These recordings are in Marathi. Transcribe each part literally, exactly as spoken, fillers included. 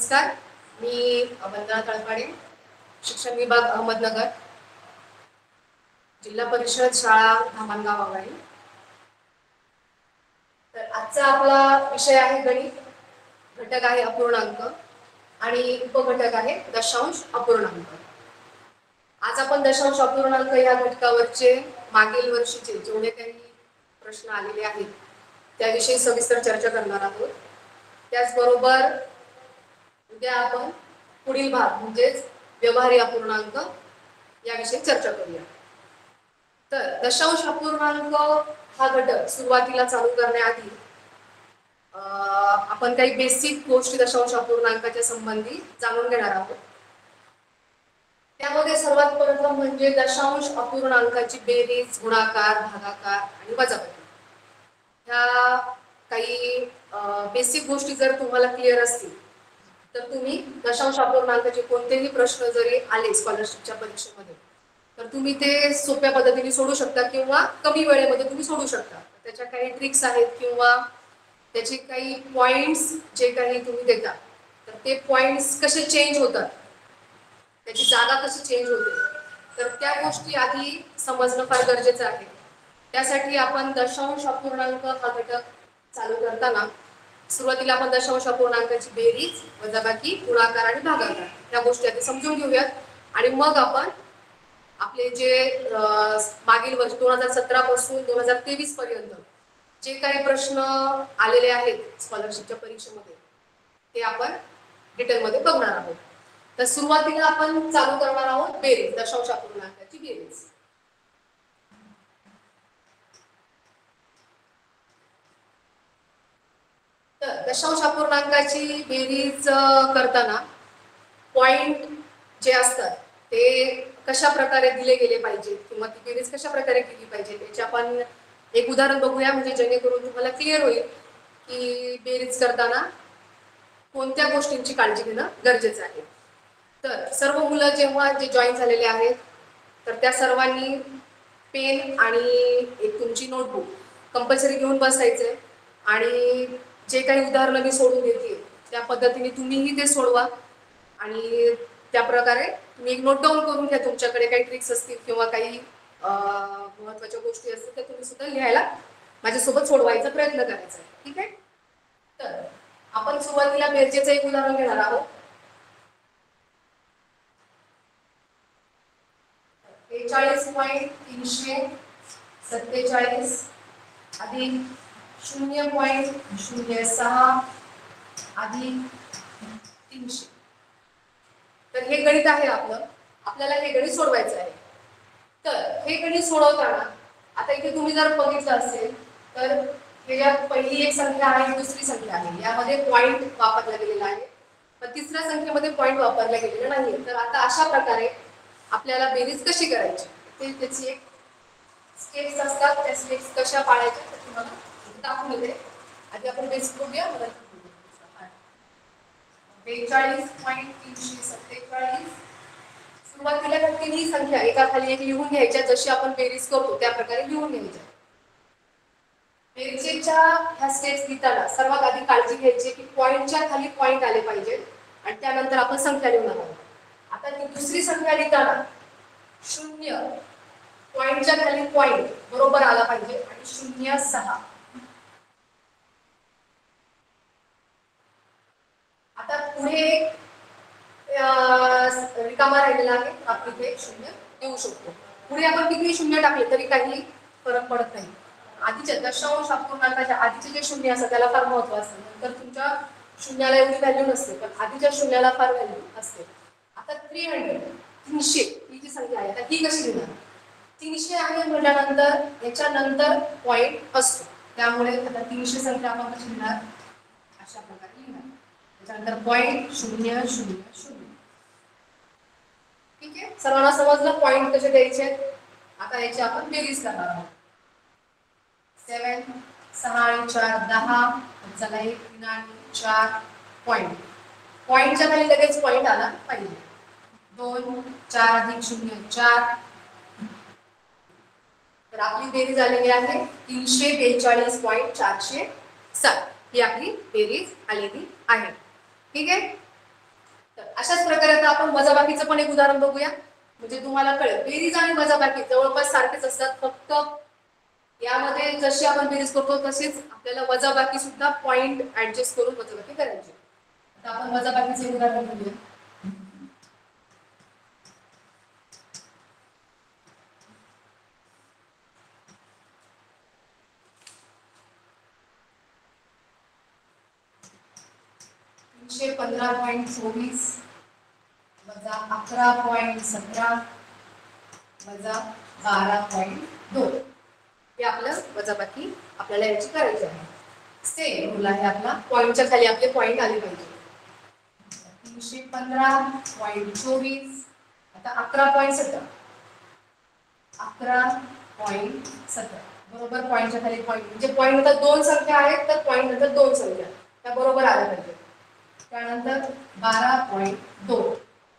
नमस्कार, मी वंदना तळपाडे, शिक्षण विभाग अहमदनगर, जिल्हा परिषद शाळा धामणगाव आघाडी. तर आजचा आपला विषय आहे गणित. घटक आहे अपूर्णांक आणि उपघटक आहे दशांश अपूर्णांक. आज आपण दशांश अपूर्णांक या घटकावरचे मागील वर्षीचे जेवढे काही प्रश्न आलेले आहेत त्याविषयी सविस्तर चर्चा करणार आहोत. त्याचबरोबर उद्या आपण पुढील भाग म्हणजेच व्यवहारी अपूर्णांक याविषयी चर्चा करूया. तर दशांश अपूर्णांक हा घटक सुरुवातीला चालू करण्याआधी आपण काही बेसिक गोष्टी दशांश अपूर्णांकाच्या संबंधी जाणून घेणार आहोत. त्यामध्ये सर्वात प्रथम म्हणजे दशांश अपूर्णांकाची बेरीज, गुणाकार, भागाकार आणि वजाबाकी. ह्या काही बेसिक गोष्टी जर तुम्हाला क्लिअर असतील तर तुम्ही दशांश अपूर्णांकाचे कोणतेही प्रश्न जरी आले स्कॉलरशिपच्या परीक्षेमध्ये तर तुम्ही ते सोप्या पद्धतीने सोडू शकता किंवा कमी वेळेमध्ये तुम्ही सोडू शकता. त्याच्या काही ट्रिक्स आहेत किंवा त्याचे काही पॉइंट्स जे काही तुम्ही देता तर ते पॉइंट्स कसे चेंज होतात, त्याची जागा कशी चेंज होते, तर त्या गोष्टी आधी समजणं फार गरजेचं आहे. त्यासाठी आपण दशांश अपूर्णांक हा घटक चालू करताना सुरुवातीला आपण दशांश अपूर्णांकाची बेरीज, वजाबाकी, गुणाकार आणि भागाकार या गोष्टी आधी समजून घेऊयात आणि मग आपण आपले जे मागील वर्ष दोन हजार सतरा पासून दोन हजार तेवीस पर्यंत जे काही प्रश्न आलेले आहेत स्कॉलरशिपच्या परीक्षेमध्ये ते आपण डिटेलमध्ये बघणार आहोत. तर सुरुवातीला आपण चालू करणार आहोत बेरीज, दशांश अपूर्णांकाची बेरीज. तर दशांश अपूर्णांकाची बेरीज करताना पॉइंट जे असतात ते कशा प्रकारे दिले गेले पाहिजे किंवा ती बेरीज कशा प्रकारे केली पाहिजे त्याचे आपण एक उदाहरण बघूया, म्हणजे जेणेकरून तुम्हाला क्लिअर होईल की बेरीज करताना कोणत्या गोष्टींची काळजी घेणं गरजेचं आहे. तर सर्व मुलं जेव्हा जे जॉईन झालेले आहेत तर त्या सर्वांनी पेन आणि एक तुमची नोटबुक कंपल्सरी घेऊन बसायचे आणि जे काही उदाहरणं मी सोडून देते त्या पद्धतीने तुम्हीही ते सोडवा आणि त्या प्रकारे तुम्ही एक नोट डाऊन करून घ्या. तुमच्याकडे काही ट्रिक्स असतील किंवा काही महत्वाच्या गोष्टी असतील तर तुम्ही सुद्धा लिहायला माझ्यासोबत सोडवायचा प्रयत्न करायचा आहे. ठीक आहे. तर आपण सुरुवातीला बेरजेचं एक उदाहरण घेणार आहोत. बेचाळीस पॉईंट तीनशे सत्तेचाळीस अधिक शून्य पॉईंट शून्य सहा अधिक तीनशे. तर हे गणित आहे आपलं. आपल्याला हे गणित सोडवायचं आहे. तर हे गणित सोडवताना आता इथे तुम्ही जर बघितलं असेल तर ह्याच्यात पहिली एक संख्या आहे, दुसरी संख्या आहे, यामध्ये पॉईंट वापरला गेलेला आहे, पण तिसऱ्या संख्येमध्ये पॉईंट वापरला गेलेला नाही. तर आता अशा प्रकारे आपल्याला बेरीज कशी करायची ते त्याची एक स्टेप्स असतात. त्या स्टेप्स कशा पाळायच्या ते तुम्हाला दाखवून देते. आधी आपण बेसिक बघूया. बेचाळीस पॉईंट तीनशे सत्तेचाळीस. सुरुवातीला तिन्ही संख्या एका खाली एक लिहून घ्यायच्या, जशी आपण बेरीज करतो त्या प्रकारे लिहून घ्यायच्या. बेरजेच्या ह्या स्टेप्स लिहिताना सर्वात आधी काळजी घ्यायची की पॉईंटच्या खाली पॉईंट आले पाहिजे आणि त्यानंतर आपण संख्या लिहून आहोत. आता ती दुसरी संख्या लिहिताना शून्य पॉईंटच्या खाली पॉईंट बरोबर आला पाहिजे आणि शून्य सहा. आता पुढे रिकामा राहिलेला आहे, आपण इथे शून्य देऊ शकतो. पुढे आपण किती शून्य टाकले तरी काही फरक पडत नाही. आधीच्या दशांश अपूर्णांकाच्या आधीचे जे शून्य असतात त्याला फार महत्व असतं. नंतर तुमच्या शून्याला एवढी व्हॅल्यू नसते, पण आधीच्या शून्याला फार व्हॅल्यू असते. आता थ्री हंड्रेड तीनशे ही जी संख्या आहे आता ही कशी लिहिणार? तीनशे आहे म्हटल्यानंतर याच्यानंतर पॉईंट असतो, त्यामुळे आता तीनशे संख्या आपण कशी लिहिणार? अशा प्रकारे लिहिणार. त्याच्यानंतर पॉईंट शून्य शून्य शून्य. ठीक आहे. सर्वांना समजलं पॉईंट कसे द्यायचे? आता याची आपण बेरीज करणार आहोत. सेवन सहा आणि चार दहा. चला एक तीन आणि चार पॉईंट. पॉईंटच्या खाली लगेच पॉईंट आला पाहिजे. दोन चार अधिक शून्य चार. तर आपली बेरीज आलेली आहे तीनशे बेचाळीस पॉईंट चारशे सात. ही आपली बेरीज आलेली आहे. ठीक आहे. तर अशाच प्रकारे आता आपण वजाबाकीचं पण एक उदाहरण बघूया, म्हणजे तुम्हाला कळेल. बेरीज आणि वजाबाकी जवळपास सारखेच असतात, फक्त यामध्ये जशी आपण बेरीज करतो तशीच आपल्याला वजाबाकी सुद्धा पॉइंट ऍडजस्ट करून वजाबाकी करायची. आता आपण वजाबाकीचे उदाहरण बघूया. तीनशे पंधरा पॉइंट चोवीस वजा अकरा पॉइंट सतरा वजा बारा पॉइंट दोन हे आपलं वजाबाकी आपल्याला याची करायची आहे. सेम रूल आहे आपला, पॉइंटच्या खाली आपले पॉइंट आले पाहिजे. तीनशे पंधरा पॉइंट चोवीस आता अकरा पॉइंट सतरा अकरा पॉइंट सतरा बरोबर पॉइंटच्या खाली पॉइंट, म्हणजे पॉइंट नंतर दोन संख्या आहेत तर पॉइंट नंतर दोन संख्या त्या बरोबर आल्या पाहिजे. त्यानंतर बारा पॉइंट दोन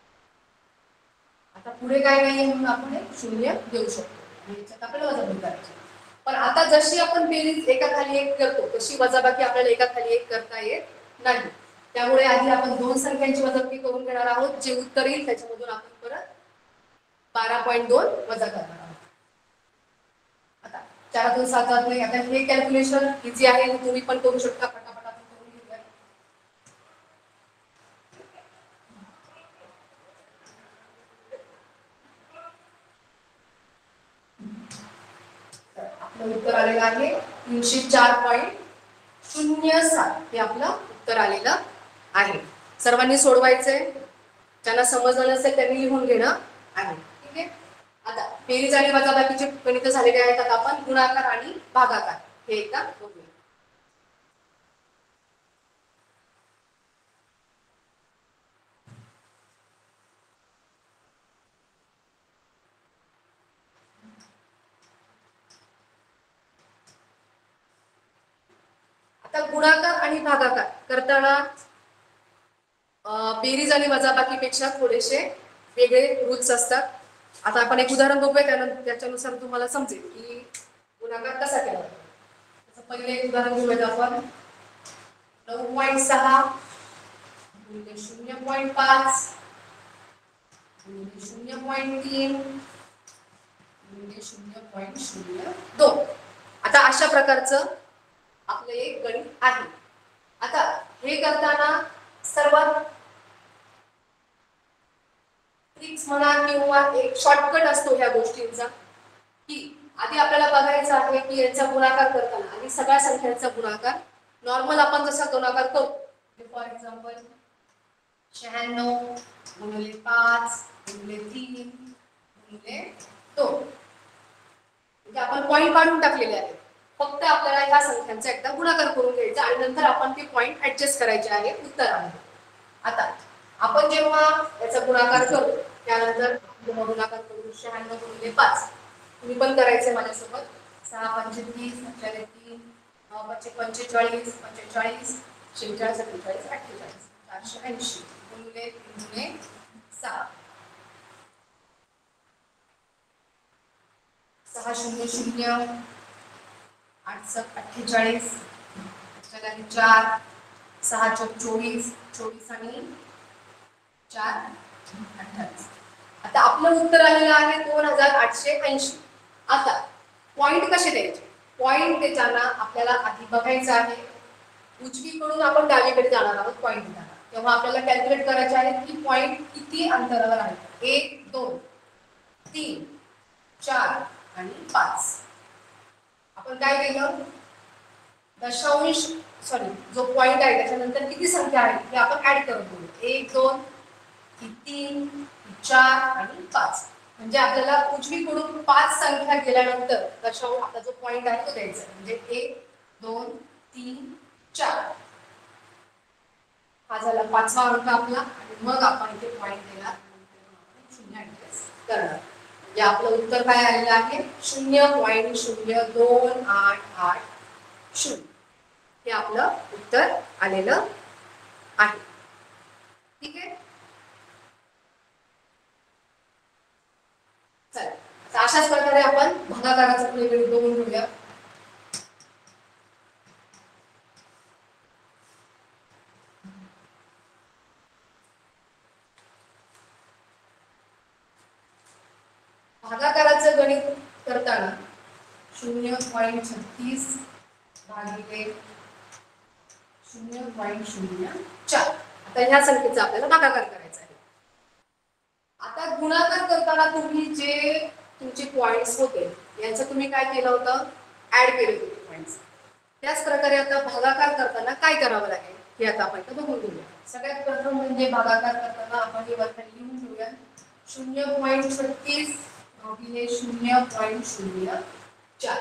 आता पुढे काय नाही म्हणून आपण शून्य देऊ शकतो आणि याच्यात आपल्याला वजाबाकी करायची. पण आता जशी आपण बेरीज एका खाली एक करतो तशी वजाबाकी आपल्याला एका खाली एक करता येत नाही. त्यामुळे आधी आपण दोन संख्यांची वजाबाकी करून घेणार आहोत, जे उत्तर येईल त्याच्यामधून आपण परत बारा पॉइंट दोन वजा करणार आहोत. आता चारातून सात जात नाही. आता हे कॅल्क्युलेशन इझी आहे, तुम्ही पण करू शकता. पटापट आपण करून घेऊया. आपलं उत्तर आलेलं आहे तीनशे चार पॉइंट शून्य सात हे आपलं उत्तर आलेलं आहे. सर्वांनी सोडवायचंय, ज्यांना समजलं नसेल त्यांनी लिहून घेणं आहे. ठीक आहे. आता बेरीज आणि वजाबाकीचे गणित झालेले आहेत. आता आपण गुणाकार आणि भागाकार हे एकदा बघूया. आता गुणाकार आणि भागाकार करताना बेरीज आणि वजाबाकीपेक्षा थोडेसे वेगळे रूल्स असतात. आता आपण एक उदाहरण बघूया, त्यानंतर त्याच्यानुसार तुम्हाला समजेल की गुणाकार कसा केला जातो. पहिले एक उदाहरण घेऊया आपण. नऊ पॉईंट सहा गुणिले शून्य पॉईंट पाच गुणिले शून्य पॉईंट तीन गुणिले शून्य पॉईंट शून्य दोन. आता अशा प्रकारचं आपलं एक गणित आहे. आता हे करताना सर्वात ट्रिक्स म्हणा किंवा एक शॉर्टकट असतो ह्या गोष्टींचा, की आधी आपल्याला बघायचं आहे की यांचा गुणाकार करताना आणि सगळ्या संख्यांचा गुणाकार नॉर्मल आपण जसा गुणाकार करतो. फॉर एक्झाम्पल शहाण्णव गुणिले पाच गुणिले तीन गुणिले दोन, म्हणजे आपण पॉईंट काढून टाकलेले आहेत. फक्त आपल्याला ह्या संख्यांचा एकदा गुणाकार करून घ्यायचा आणि नंतर आपण ते पॉईंट ऍडजस्ट करायचे आहे उत्तरामध्ये. आता आपण जेव्हा याचा गुणाकार करू त्यानंतर गुणाकार करू शहाण्णव गुणिले पाच, तुम्ही पण करायचे माझ्यासोबत. सहा पंचे तीस पंचाले तीन नऊ पंचे पंचेचाळीस पंचेचाळीस शेहेचाळीस सत्तेचाळीस अठ्ठेचाळीस चारशे ऐंशी गुणिले तीन गुणिले सहा सहा शून्य शून्य आठ सात अठ्ठेचाळीस चार सहा चौक चोवीस चोवीस आणि चार अठ्ठावीस. आता आपलं उत्तर आलेलं आहे दोन हजार आठशे ऐंशी. आता पॉइंट कसे द्यायचे? पॉइंट देताना आपल्याला आधी बघायचं आहे उजवीकडून आपण डावीकडे जाणार आहोत पॉइंट देताना, तेव्हा आपल्याला कॅल्क्युलेट करायचे आहे की पॉइंट किती अंतरावर आहे. एक दोन तीन चार आणि पाच. आपण काय केलं, दशांश सॉरी जो पॉइंट आहे त्याच्यानंतर किती संख्या आहे ते आपण ऍड करून घेऊ. एक दोन तीन चार आणि पाच, म्हणजे आपल्याला उजवीकडून पाच संख्या गेल्यानंतर दशांश आपला जो पॉइंट आहे तो द्यायचा. म्हणजे एक दोन तीन चार हा झाला पाचवा अंक आपला आणि मग आपण इथे पॉइंट देणार शून्य ऍडजस्ट करणार. म्हणजे आपलं उत्तर काय आलेलं आहे शून्य पॉईंट शून्य दोन आठ आठ शून्य हे आपलं उत्तर आलेलं आहे. ठीक आहे. चला अशाच प्रकारे आपण भागाकाराचा प्लेगणित बघून घेऊया. करताना शून्य पॉईंट छत्तीस भागिले शून्य पॉईंट शून्य चार. आता ह्या संख्येचा आपल्याला भागाकार करायचा आहे. आता गुणाकार करताना तुम्ही जे तुमचे पॉइंट्स होते यांचं तुम्ही काय केलं होतं, ऍड केले होते पॉइंट्स. त्याच प्रकारे आता भागाकार करताना काय करावं लागेल हे आता आपण बघून घेऊया. सगळ्यात प्रथम म्हणजे भागाकार करताना आपण हे वरती लिहून घेऊया शून्य पॉईंट छत्तीस भागिले शून्य पॉईंट शून्य चार.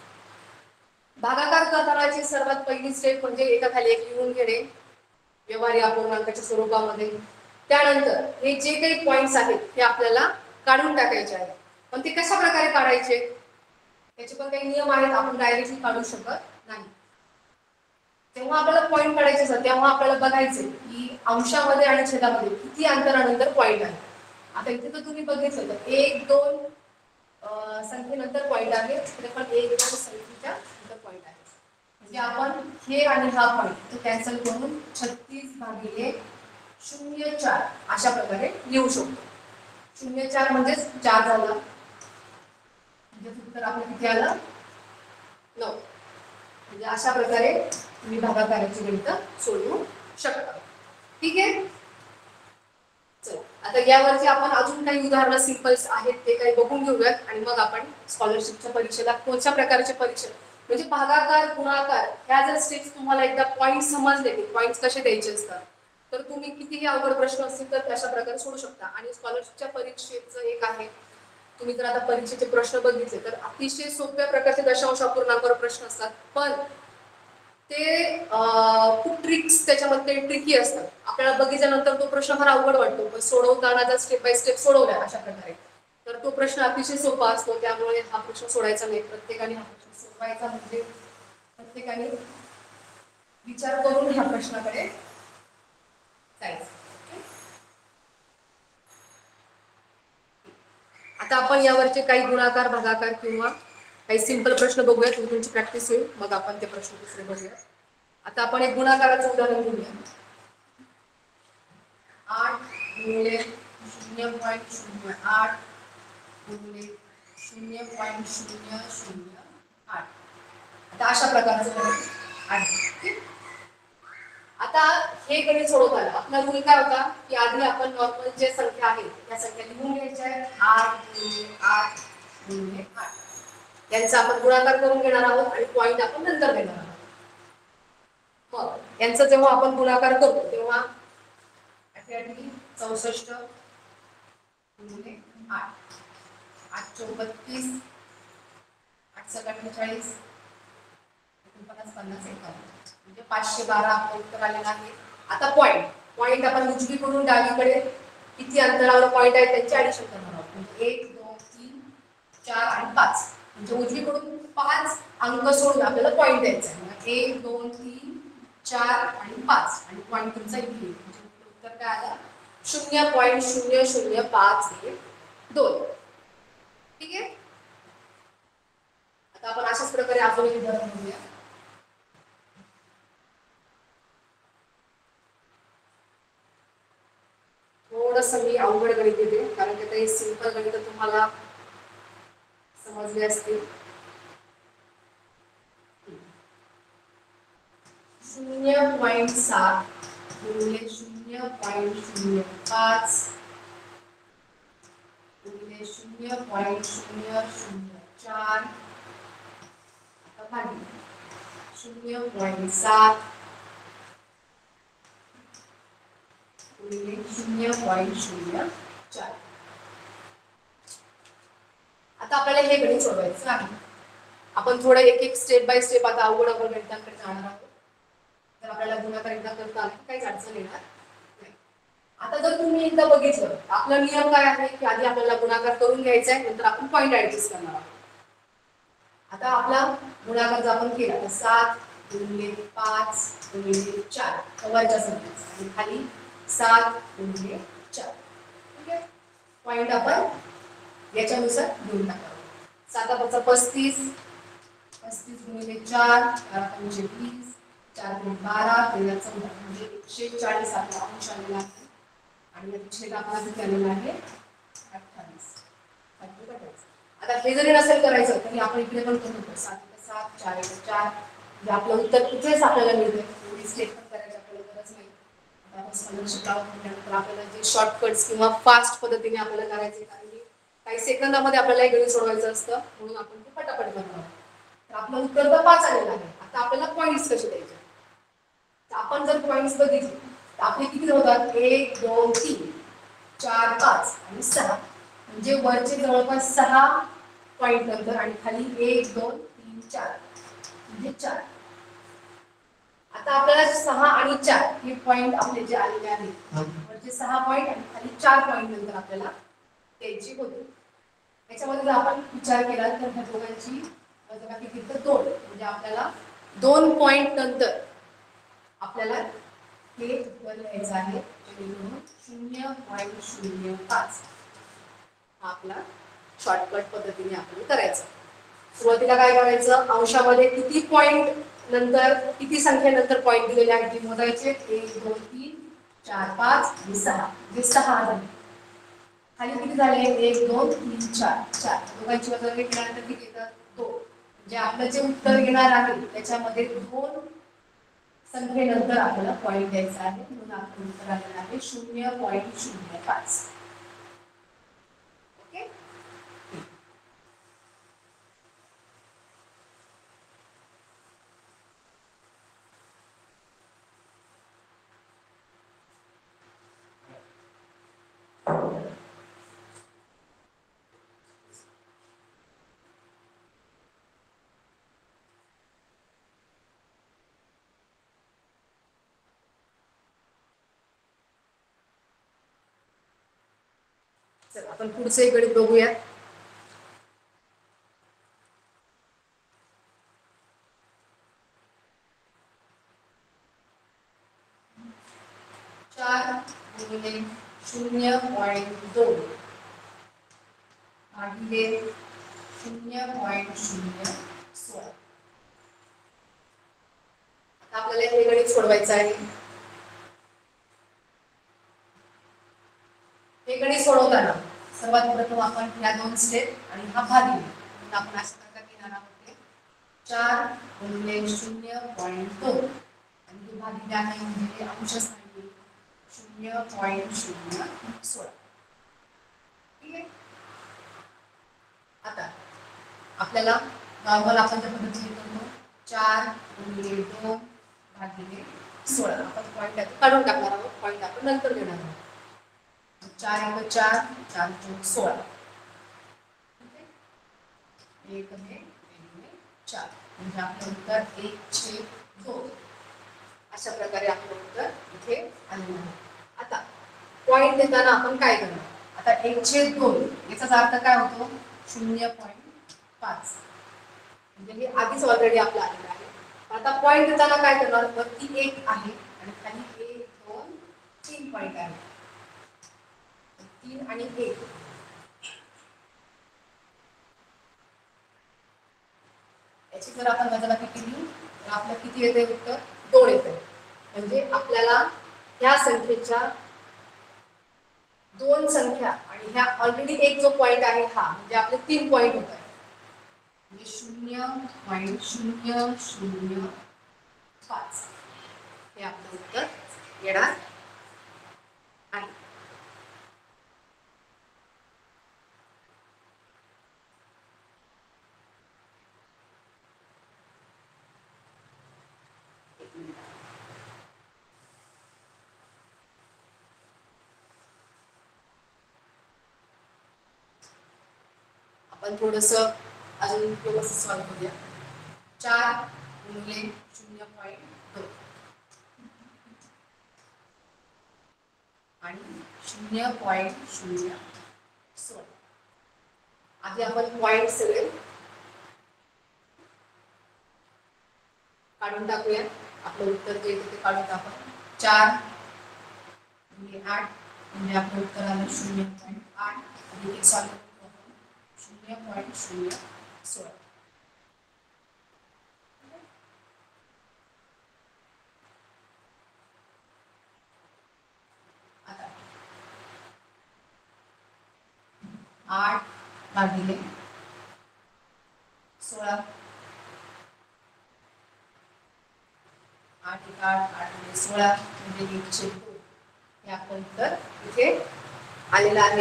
भागाकार करतानाची सर्वात पहिली स्टेप म्हणजे एका खाली एक लिहून घेणे व्यवहारी अपूर्णांकाच्या स्वरूपामध्ये. त्यानंतर हे जे काही पॉइंट्स आहेत हे आपल्याला काढून टाकायचे आहेत. पण ते कशा प्रकारे काढायचे त्याचे पण काही नियम आहेत, आपण डायरेक्टली काढू शकत नाही. जेव्हा आपल्याला पॉइंट काढायचे असतात तेव्हा आपल्याला बघायचे की अंशामध्ये आणि छेदामध्ये किती अंतरानंतर पॉइंट आहे. आता इथे तर तुम्ही बघितलं तर एक दोन संख्येनंतर पॉइंट आहे, इथे पण एक दोन संख्येच्या नंतर पॉइंट आहे. म्हणजे आपण हे आणि हा पॉइंट तो कॅन्सल करून छत्तीस भागिले शून्य चार अशा प्रकारे लिहू शकतो. शून्य चार म्हणजे चार झाला, म्हणजे उत्तर आपलं किती आलं नऊ. म्हणजे अशा प्रकारे तुम्ही भागाकाराची गणित सोडवू शकता. ठीक आहे. चला आता यावरती आपण अजून काही उदाहरणं सिंपल्स आहेत ते काही बघून घेऊयात आणि मग आपण स्कॉलरशिपच्या परीक्षेला कोणत्या प्रकारच्या परीक्षा म्हणजे भागाकार गुणाकार ह्या जर स्टेप्स तुम्हाला एकदा पॉइंट समजले की पॉइंट्स कसे द्यायचे असतात तर तुम्ही कितीही अवघड प्रश्न असतील तर तशा प्रकारे सोडू शकता. आणि स्कॉलरशिपच्या परीक्षेचं एक आहे, तुम्ही जर आता परीक्षेचे प्रश्न बघितले तर अतिशय सोप्या प्रकारचे दशांश अपूर्णांकावर प्रश्न असतात, पण ते खूप ट्रिक्स त्याच्यामध्ये ट्रिकी असतात. आपल्याला बघितल्यानंतर तो प्रश्न फार अवघड वाटतो, पण सोडवताना जर स्टेप बाय स्टेप सोडवला अशा प्रकारे तर तो प्रश्न अतिशय सोपा असतो. त्यामुळे हा प्रश्न सोडायचा नाही, प्रत्येकाने हा प्रश्न सोडवायचा. म्हणजे प्रत्येकाने विचार करून ह्या प्रश्नाकडे जायचं. आता आपण यावरचे काही गुणाकार भागाकार किंवा काही सिंपल प्रश्न बघूयात, तुमची प्रॅक्टिस होईल, मग आपण ते प्रश्न दुसरे बघूया. आता आपण एक गुणाकाराचं उदाहरण घेऊया. आठ गुणिले शून्य पॉईंट शून्य आठ गुणिले शून्य पॉईंट शून्य शून्य आठ. आता अशा प्रकारचं आहे. आता हे गणित सोडवताना आपला रूल काय होता की आधी आपण नॉर्मल जे संख्या आहेत त्या संख्या लिहून घ्यायच्या आहेत. आठ गुणिले आठ गुणिले आठ यांचा आपण गुणाकार करून घेणार आहोत आणि पॉईंट आपण नंतर देणार आहोत. मग यांचा जेव्हा आपण गुणाकार करतो तेव्हा अठ्याऐंशी चौसष्ट गुणिले आठ, आठ चौक बत्तीस, आठ सक अठ्ठेचाळीस, एकोणपन्नास पन्नास एकावन्न म्हणजे पाचशे बारा आपलं उत्तर आलेलं आहे. आता पॉईंट पॉईंट आपण उजवीकडून डावीकडे किती अंतरावर पॉईंट आहे त्यांची ऍडिशन करणार आहोत. म्हणजे एक दोन तीन चार आणि पाच म्हणजे उजवीकडून पाच अंक सोडून आपल्याला पॉईंट द्यायचा आहे. एक दोन तीन चार आणि पाच आणि पॉईंट तुमचा इथे म्हणजे उत्तर काय आलं शून्य पॉईंट शून्य शून्य पाच एक दोन. ठीक आहे. आता आपण अशाच प्रकारे अजून एक उदाहरण बघूया. थोडंसं मी अवघड गणित देते कारण की काही सिंपल गणित तुम्हाला समजले असतील. शून्य पॉईंट सात गुणिले शून्य पॉईंट शून्य पाच गुणिले शून्य पॉईंट शून्य शून्य चार शून्य पॉईंट सात गुणिले शून्य पॉईंट शून्य चार. आता आपल्याला हे गणित सोडवायचं आहे. आपण थोडं एक एक स्टेप बाय स्टेप आता अवघड अवघड गणितांकडे जाणार आहोत. तर आपल्याला गुणाकार एकदा करता आला काहीच अडचण येणार नाही. आता जर तुम्ही एकदा बघितलं आपला नियम काय आहे की आधी आपल्याला गुणाकार करून घ्यायचा आहे, नंतर आपण पॉईंट ऍडजस्ट करणार आहोत. आता आपला गुणाकार जर आपण केला तर सात गुणिले पाच गुणिले चार वरच्या संख्येचा आणि खाली सात गुणिले चार. ठीक आहे. पॉईंट आपण याच्यानुसार घेऊन टाकावं. साता पाचा पस्तीस, पस्तीस गुणिले चार बारा पंचे वीस, चार गुणिले बारा तेरा चौदा म्हणजे एकशे चाळीस आपला अंश आलेला आहे आणि छेद आपला किती आलेला आहे अठ्ठावीस. आता हे जरी नसेल करायचं तरी आपण इकडे पण करू शकतो. सात एक सात, चार एक चार, म्हणजे आपलं उत्तर इथेच आपल्याला मिळते. एवढी स्टेप पण करायची आपल्याला गरज नाही. आता आपण स्कॉलर शिकलो म्हटल्यानंतर आपल्याला जे शॉर्टकट्स किंवा फास्ट पद्धतीने आपल्याला करायचे, कारण की काही सेकंदामध्ये आपल्याला एक गणित सोडवायचं असतं, म्हणून आपण ते पटापट करणार. तर आपलं उत्तर तर पाच आलेलं आहे. आता आपल्याला पॉईंट्स कसे द्यायचे, तर आपण जर पॉईंट्स बघितले तर आपले किती होतात, एक दोन तीन चार पाच आणि सहा, म्हणजे वरचे जवळपास सहा पॉईंट नंतर आणि खाली एक दोन तीन चार म्हणजे चार. आता आपल्याला सहा आणि चार हे पॉईंट आपले जे आलेले आहेत, वरचे सहा पॉईंट आणि खाली चार पॉईंट नंतर आपल्याला द्यायची होते. याच्यामध्ये जर आपण विचार केला तर ह्या दोघांची वजाबाकी केली तर दोन, म्हणजे आपल्याला दोन पॉईंट नंतर आपल्याला हे उत्तर लिहायचं आहे, जेणेकरून शून्य पॉईंट शून्य पाच हा आपला शॉर्टकट पद्धतीने आपण करायचं. सुरुवातीला काय करायचं, अंशामध्ये किती पॉईंट नंतर किती संख्येनंतर पॉईंट दिलेले आहेत ते मोजायचे. एक दोन तीन चार पाच आणि सहा, म्हणजे सहा झाले. खाली किती झाले, एक दोन तीन चार चार, दोघांची वजाबाकी केल्यानंतर किती येतात, दोन. म्हणजे आपलं जे उत्तर येणार आहे त्याच्यामध्ये दोन संख्येनंतर आपल्याला पॉईंट द्यायचा आहे, म्हणून आपलं उत्तर आलेलं आहे शून्य पॉईंट शून्य पाच. ओके. चला आपण पुढचे गणित बघूया. चार गुणिले शून्य पॉईंट दोन भागिले शून्य पॉईंट शून्य सोळा. आपल्याला हे गणित सोडवायचं आहे. हे गणित सोडवताना सर्वात प्रथम आपण ह्या दोन स्टेप आणि हा भागिले म्हणून आपण अशा प्रकारे घेणार आहोत. चार गुणिले शून्य पॉईंट दोन आणि हे भागिले आहे म्हणजे अंश स्थानी शून्य पॉईंट शून्य सोळा. ठीक आहे. आता आपल्याला नॉर्मल आपण ज्या पद्धतीने करतो, चार गुणिले दोन भागिले सोळा, आपण पॉईंट काढून टाकणार आहोत. पॉईंट आपण नंतर घेणार आहोत. चार एक चार, चार दोन सोळा, एक हे चार, म्हणजे आपलं उत्तर एक छेद दोन. अशा प्रकारे आपलं उत्तर इथे आलेलं आहे. आता पॉईंट देताना आपण काय करणार, आता एक छेद दोन याचा अर्थ काय होतो, शून्य पॉईंट पाच, म्हणजे हे आधीच ऑलरेडी आपलं आलेलं आहे. आता पॉईंट देताना काय करणार, वरती एक आहे आणि खाली एक दोन तीन पॉईंट आहे. तीन आणि एक, याची जर आपण वजाबाकी केली तर आपलं किती येते उत्तर, दोन येते. म्हणजे आपल्याला ह्या संख्येच्या दोन संख्या आणि ह्या ऑलरेडी एक जो पॉईंट आहे हा, म्हणजे आपले तीन पॉईंट होत आहे. म्हणजे शून्य पॉईंट शून्य शून्य पाच हे आपलं उत्तर येणार आहे. आपण थोडस अजून व्यवस्थित सॉल्व करूया. चार गुणिले शून्य पॉईंट दोन आणि शून्य पॉईंट शून्य सोळा. आधी आपण पॉईंट सगळे काढून टाकूया. आपलं उत्तर जे येते ते काढून टाकू. चार गुणिले आठ म्हणजे आपलं उत्तर आलं शून्य पॉईंट आठ आणि सॉल्व शून्य पॉईंट शून्य सोळा. आता आठ भागिले सोळा, आठ एक आठ, आठ म्हणजे सोळा, म्हणजे एक छेद दोन. हे आपलं उत्तर इथे आलेलं आहे.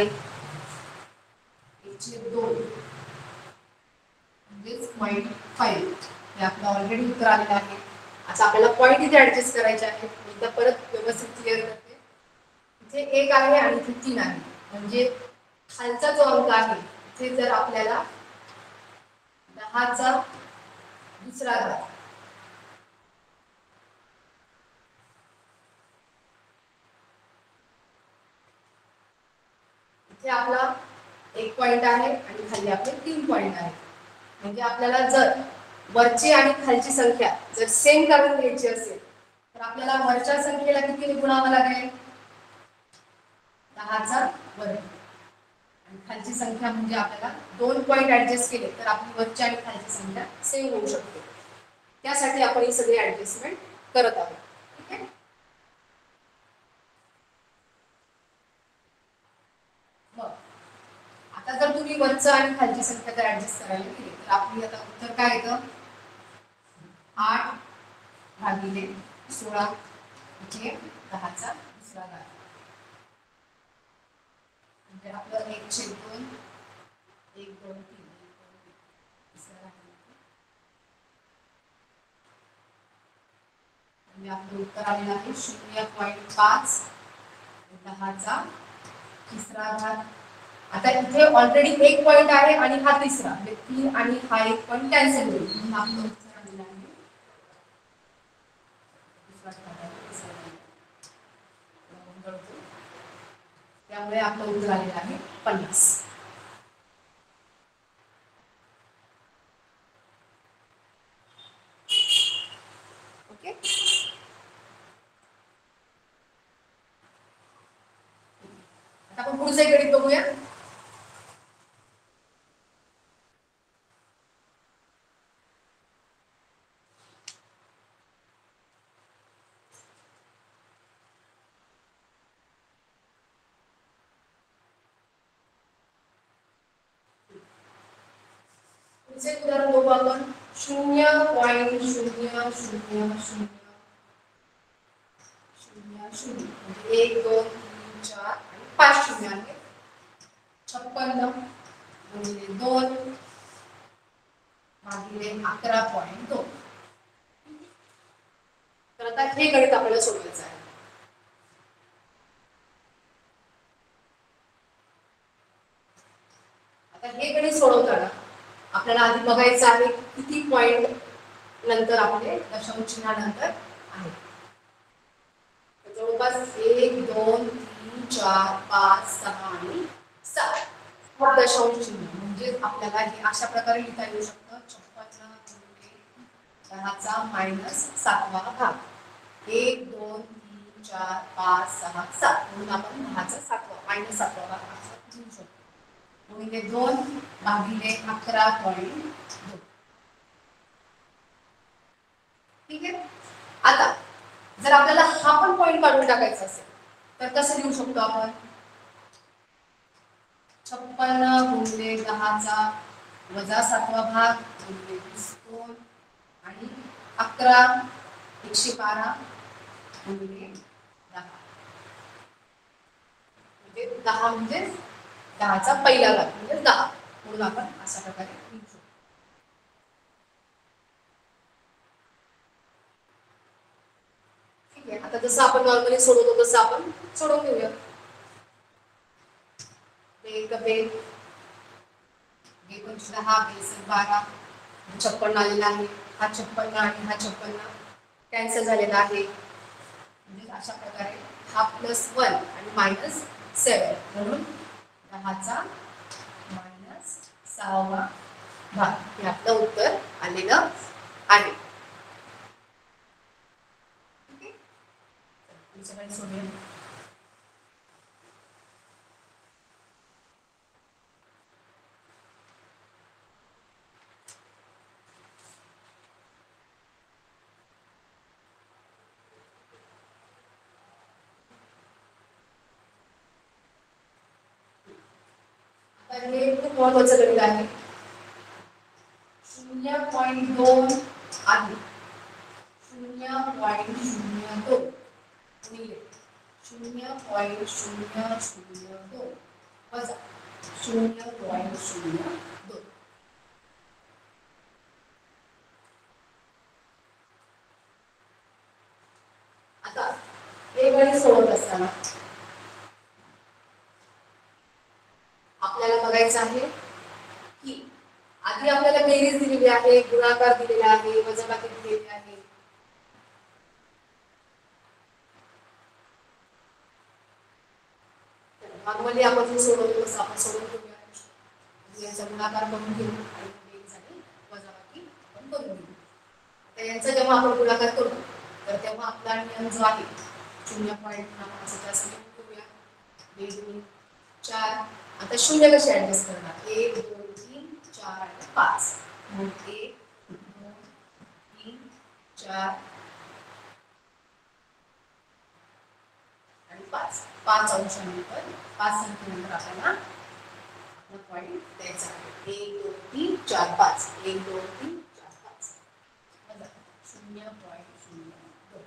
एक छेद दोन म्हणजेच पॉईंट फाईव्ह. हे आपलं ऑलरेडी उत्तर आलेलं आहे. आता आपल्याला पॉईंट इथे ऍडजस्ट करायचे आहेत. एकदा परत व्यवस्थित क्लिअर करते. इथे एक आहे आणि इथे तीन आहे, म्हणजे खालचा जो अंक आहे इथे जर आपल्याला दहाचा दुसरा घात इथे आपला एक पॉइंट आहे आणि खाली आपले तीन पॉइंट आहे. म्हणजे आपल्याला जर वरची आणि खालची संख्या जर सेम करून घ्यायची असेल तर आपल्याला वरच्या संख्येला किती गुणावं लागेल? दहाचा वर्ग. आणि खालची संख्या म्हणजे आपल्याला दोन पॉइंट ऍडजस्ट केले तर आपली वरची आणि खालची संख्या सेम होऊ शकते. त्यासाठी आपण ही सगळी ऍडजस्टमेंट करत आहोत. ठीक आहे. मग आता जर तुम्ही वरचं आणि खालची संख्या जर ऍडजस्ट करायला गेली तर आपली आता उत्तर काय येतं? आठ भागिले सोळा म्हणजे दहाचा दुसरा घात. म्हणजे आपलं एक छेद दोन, एक दोन तीन, एक दोन तीन तिसरा घात. म्हणजे आपलं उत्तर आलेलं आहे शून्य पॉईंट पाच दहाचा तिसरा घात. आता इथे ऑलरेडी एक पॉइंट आहे आणि हा तिसरा म्हणजे तीन आणि हा एक पॉइंट कॅन्सल होईल म्हणून आपलं उत्तर आलेलं आहे त्यामुळे आपलं उत्तर आलेलं आहे पन्नास. ओके. आता आपण पुढचं एक गणित बघूया. पुढचे उदाहरण बघू आपण. शून्य पॉईंट शून्य शून्य शून्य शून्य शून्य म्हणजे एक दोन तीन चार आणि पाच शून्य आहे. छप्पन्न गुणिले दोन भागिले अकरा पॉईंट दोन. तर आता हे गणित आपल्याला सोडवायचं आहे. आता हे गणित सोडवताना आपल्याला आधी बघायचं आहे किती पॉइंट नंतर आपले दशांश चिन्हानंतर आहे. जवळपास एक दोन तीन चार पाच सहा आणि सात हा दशांश चिन्ह म्हणजे आपल्याला हे अशा प्रकारे लिहिता येऊ शकतं. छप्पन्न गुणिले दहाचा मायनस सातवा भाग एक दोन तीन चार पाच सहा सात म्हणून आपण दहाचा सातवा मायनस सातवा भाग असं लिहू शकतो. गुणिले दोन भागिले अकरा पॉईंट दोन. ठीक आहे. आता जर आपल्याला हा पण पॉईंट काढून टाकायचा असेल तर कसं लिहू शकतो आपण? छप्पन्न गुणिले दहाचा वजा सातवा भाग गुणिले वीस दोन आणि अकरा एकशे बारा गुणिले दहा म्हणजे दहा म्हणजे दहाचा पहिला घात म्हणजे दहा म्हणून आपण अशा प्रकारे लिहू शकतो. ठीक आहे. आता जसं आपण नॉर्मली सोडवतो तसं आपण सोडवून घेऊया. बेग बेग बेग दहा बेस बारा छप्पन्न आलेला आहे. हा छप्पन्न आणि हा छप्पन्न कॅन्सल झालेला आहे. म्हणजे अशा प्रकारे हा प्लस वन आणि मायनस सेवन म्हणून दहाचा मायनस सहावा भाग हे आपलं उत्तर आलेलं आहे. ठीक आहे. पुढचं काय सोडूया. हे खूप महत्वाचं गणित आहे. शून्य पॉईंट दोन अधिक शून्य पॉईंट शून्य दोन गुणिले शून्य पॉईंट शून्य शून्य दोन वजा शून्य पॉईंट शून्य दोन. आता हे गणित सोडवत असताना आपल्याला बघायचं आहे की आधी आपल्याला बेरीज दिलेली आहे, गुणाकार दिलेला आहे, वजाबाकी दिलेली आहे. नॉर्मली आपण जे सोडवतो तसं आपण सोडवून घेऊया. याचा गुणाकार करून घेऊ आणि बेरीज आणि वजाबाकी आपण करून घेऊ. आता यांचा जेव्हा आपण गुणाकार करू तर तेव्हा आपला नियम जो आहे शून्य पॉईंट आपण असं जास्त घेऊया. बेरीज चार. आता शून्य कसे ऍडजस्ट करणार? एक दोन तीन चार आणि पाच. मग एक दोन तीन चार आणि पाच. पाच अंशानंतर पाच संख्येनंतर आपल्याला आपला पॉईंट द्यायचा आहे. एक दोन तीन चार पाच. एक दोन तीन चार पाच. शून्य पॉईंट शून्य दोन.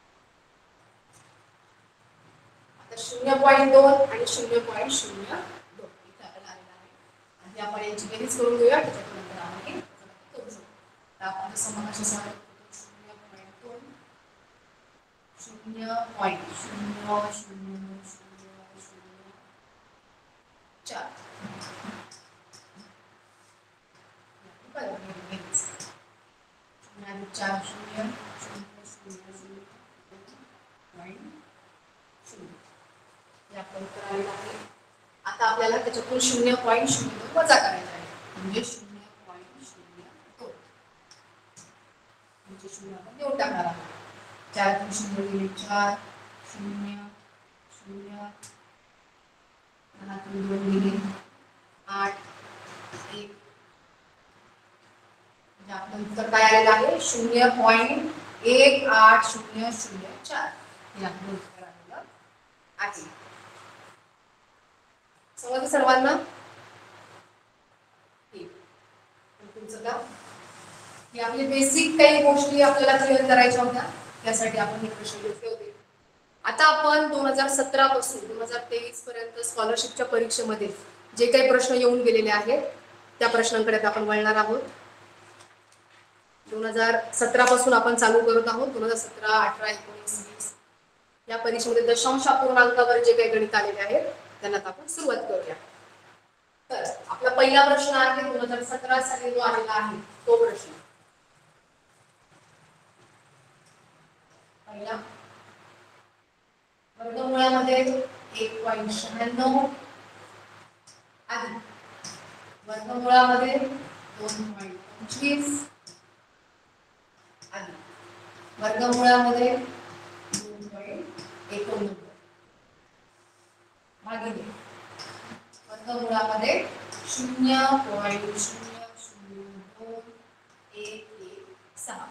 आता शून्य पॉईंट दोन आणि शून्य पॉईंट शून्य दोन इथे आपल्याला आलेला आहे. आणि आपण याची बेरीज करून घेऊया. त्याच्यानंतर आपण हे करू शकतो. तर आपण जसं मगाशी सांगितलं शून्य पॉईंट दोन शून्य पॉईंट शून्य शून्य शून्य शून्य चार. शून्य चार शून्य शून्य शून्य शून्य पॉईंट शून्य आपण करायला आहे. आता आपल्याला त्याच्यातून शून्य पॉईंट शून्य दोन वजा करायचा आहे म्हणजे शून्य पॉईंट शून्य दोन म्हणजे शून्य आपण देऊन टाकणार आहोत. चार तीन शून्य गेले चार शून्य शून्य दहा तीन दोन गेले आठ एक. म्हणजे आपलं उत्तर काय आलेलं आहे शून्य पॉईंट एक आठ शून्य शून्य चार हे आपलं उत्तर आलेलं आहे. समजलं सर्वांना? तुमचं का हे आपले बेसिक काही गोष्टी आपल्याला क्लिअर करायच्या होत्या त्यासाठी आपण हे प्रश्न घेतले होते. आता आपण दोन हजार सतरा पासून दोन हजार तेवीस पर्यंत स्कॉलरशिपच्या परीक्षेमध्ये जे काही प्रश्न येऊन गेलेले आहेत त्या प्रश्नांकडे आपण वळणार आहोत. दोन हजार सतरा पासून आपण चालू करत आहोत. दोन हजार सतरा अठरा एकोणीस वीस या परीक्षेमध्ये दशांश अपूर्णांकावर जे काही गणित आलेले आहेत त्यांना आपण सुरुवात करूया. तर आपला पहिला प्रश्न आहे दोन हजार सतरा साली जो आलेला आहे तो प्रश्न. पहिला वर्गमुळामध्ये एक पॉईंट शहाण्णव अधिक वर्गमुळामध्ये दोन पॉईंट पंचवीस अधिक वर्गमुळामध्ये दोन पॉईंट एकोणनव्वद भागिले वर्गमुळामध्ये शून्य पॉईंट शून्य शून्य दोन एक एक सहा.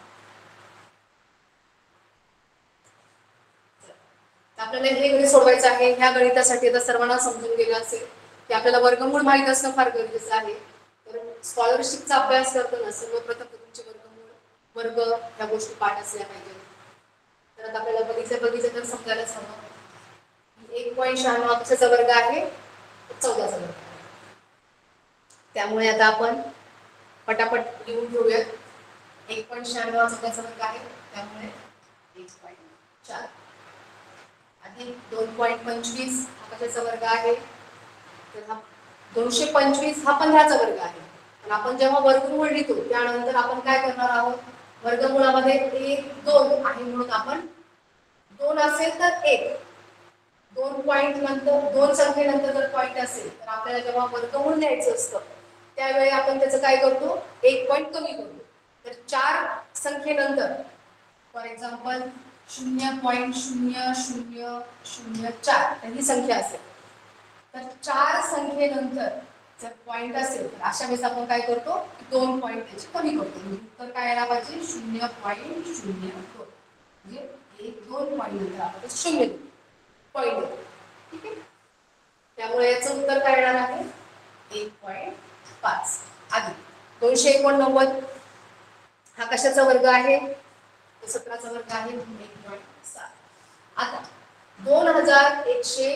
आपल्याला हे गणित सोडवायचं आहे. ह्या गणितासाठी आता सर्वांना समजून गेलं असेल की आपल्याला वर्गमूळ माहित असणं फार गरजेचं आहे. तर स्कॉलरशिपचा अभ्यास करताना सर्वप्रथम तुमचे वर्गमूळ वर्ग या गोष्टी पाठ असल्या पाहिजे. तर आता आपल्याला बघितलं बघितलं तर समजायलाच हवं एक पॉईंट शहाण्णव कशाचा वर्ग आहे चौदाचा वर्ग. त्यामुळे आता आपण पटापट लिहून घेऊयात. एक पॉईंट शहाण्णव चौदाचा वर्ग आहे त्यामुळे एक पॉईंट चार अधिक दोन पॉईंट पंचवीस हा कशाचा वर्ग आहे तर हा दोनशे पंचवीस हा पंधराचा वर्ग आहे. पण आपण जेव्हा वर्गमूळ लिहितो त्यानंतर आपण काय करणार आहोत वर्गमुळामध्ये एक दोन आहे म्हणून आपण दोन असेल तर एक दोन पॉईंट नंतर दोन संख्येनंतर जर पॉईंट असेल तर आपल्याला जेव्हा वर्गमूळ लिहायचं असतं त्यावेळी आपण त्याचं काय करतो एक पॉईंट कमी करतो. तर चार संख्येनंतर फॉर एक्झाम्पल शून्य पॉईंट शून्य शून्य शून्य चार ही संख्या असेल तर चार संख्येनंतर जर पॉईंट असेल तर अशा वेळेस आपण काय करतो दोन पॉईंट त्याची कमी करतो. उत्तर काय यायला पाहिजे शून्य पॉईंट शून्य दोन म्हणजे एक दोन पॉईंट नंतर आपण शून्य पॉईंट ठीक आहे. त्यामुळे याचं उत्तर काय येणार आहे एक पॉईंट पाच अधिक दोनशे एकोणनव्वद हा कशाचा वर्ग आहे? सतराचा वर्ग आहे. एक पॉईंट सात. आता दोन हजार एकशे